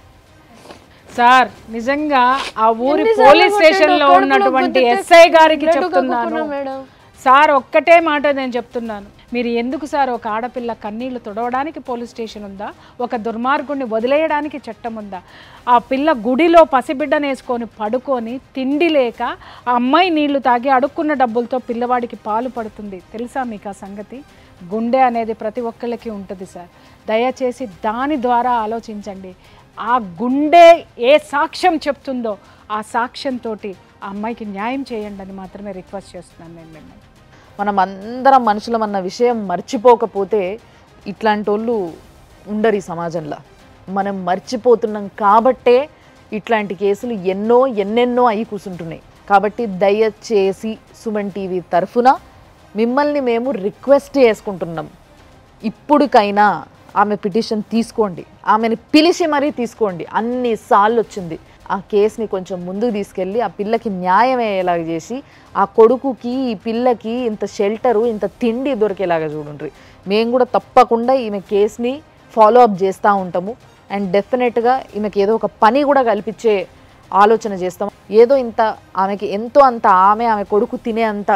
సార్ నిజంగా ఆ ఊరి పోలీస్ స్టేషన్ లో ఉన్నటువంటి ఎస్ఐ గారికి చెప్తున్నాను సార్, ఒక్కటే మాట నేను చెప్తున్నాను, మీరు ఎందుకు సార్ ఒక ఆడపిల్ల కన్నీళ్లు తుడవడానికి పోలీస్ స్టేషన్ ఉందా? ఒక దుర్మార్గుడిని వదిలేయడానికి చట్టం ఉందా? ఆ పిల్ల గుడిలో పసిబిడ్డను వేసుకొని పడుకొని తిండి లేక ఆ అమ్మాయి నీళ్లు తాగి అడుక్కున్న డబ్బులతో పిల్లవాడికి పాలు పడుతుంది. తెలుసా మీకు ఆ సంగతి? గుండె అనేది ప్రతి ఒక్కళ్ళకి ఉంటుంది సార్. దయచేసి దాని ద్వారా ఆలోచించండి. ఆ గుండె ఏ సాక్ష్యం చెప్తుందో ఆ సాక్ష్యంతో ఆ అమ్మాయికి న్యాయం చేయండి అని మాత్రమే రిక్వెస్ట్ చేస్తున్నాను నేను మిమ్మల్ని. మనం అందరం మనుషులం అన్న విషయం మర్చిపోకపోతే ఇట్లాంటి వాళ్ళు ఉండరు ఈ సమాజంలో. మనం మర్చిపోతున్నాం కాబట్టే ఇట్లాంటి కేసులు ఎన్నెన్నో అయి కూర్చుంటున్నాయి. కాబట్టి దయచేసి సుమన్ టీవీ తరఫున మిమ్మల్ని మేము రిక్వెస్ట్ చేసుకుంటున్నాం, ఇప్పుడుకైనా ఆమె పిటిషన్ తీసుకోండి, ఆమెను పిలిచి మరీ తీసుకోండి. అన్నిసార్లు వచ్చింది. ఆ కేసుని కొంచెం ముందుకు తీసుకెళ్ళి ఆ పిల్లకి న్యాయం అయ్యేలాగా చేసి ఆ కొడుకుకి ఈ పిల్లకి ఇంత షెల్టరు ఇంత తిండి దొరికేలాగా చూడండి. మేము కూడా తప్పకుండా ఈమె కేసుని ఫాలో అప్ చేస్తూ ఉంటాము. అండ్ డెఫినెట్గా ఈమెకి ఏదో ఒక పని కూడా కల్పించే ఆలోచన చేస్తాం. ఏదో ఇంత ఆమెకి ఎంతో అంత ఆమె కొడుకు తినే అంత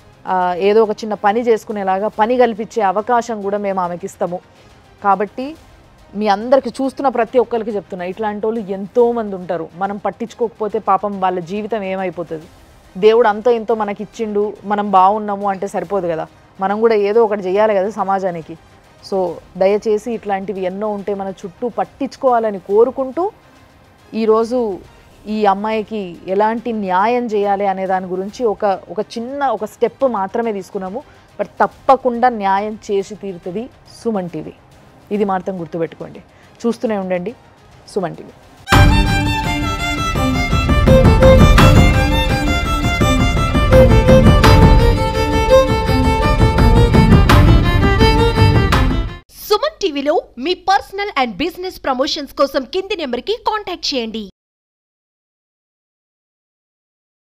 ఏదో ఒక చిన్న పని చేసుకునేలాగా పని కల్పించే అవకాశం కూడా మేము ఆమెకి ఇస్తాము. కాబట్టి మీ అందరికీ చూస్తున్న ప్రతి ఒక్కరికి చెప్తున్నా, ఇట్లాంటి వాళ్ళు ఎంతోమంది ఉంటారు. మనం పట్టించుకోకపోతే పాపం వాళ్ళ జీవితం ఏమైపోతుంది? దేవుడు అంతో ఎంతో మనకి ఇచ్చిండు, మనం బాగున్నాము అంటే సరిపోదు కదా, మనం కూడా ఏదో ఒకటి చేయాలి కదా సమాజానికి. సో దయచేసి ఇట్లాంటివి ఎన్నో ఉంటే మన చుట్టూ పట్టించుకోవాలని కోరుకుంటూ ఈరోజు ఈ అమ్మాయికి ఎలాంటి న్యాయం చేయాలి అనే దాని గురించి ఒక చిన్న స్టెప్ మాత్రమే తీసుకున్నాము. బట్ తప్పకుండా న్యాయం చేసి తీరుతుంది సుమన్ టీవీ. ఇది మాత్రం గుర్తుపెట్టుకోండి. చూస్తూనే ఉండండి సుమన్ టీవీ. సుమన్ టీవీలో మీ పర్సనల్ అండ్ బిజినెస్ ప్రమోషన్స్ కోసం కింది నెంబర్కి కాంటాక్ట్ చేయండి.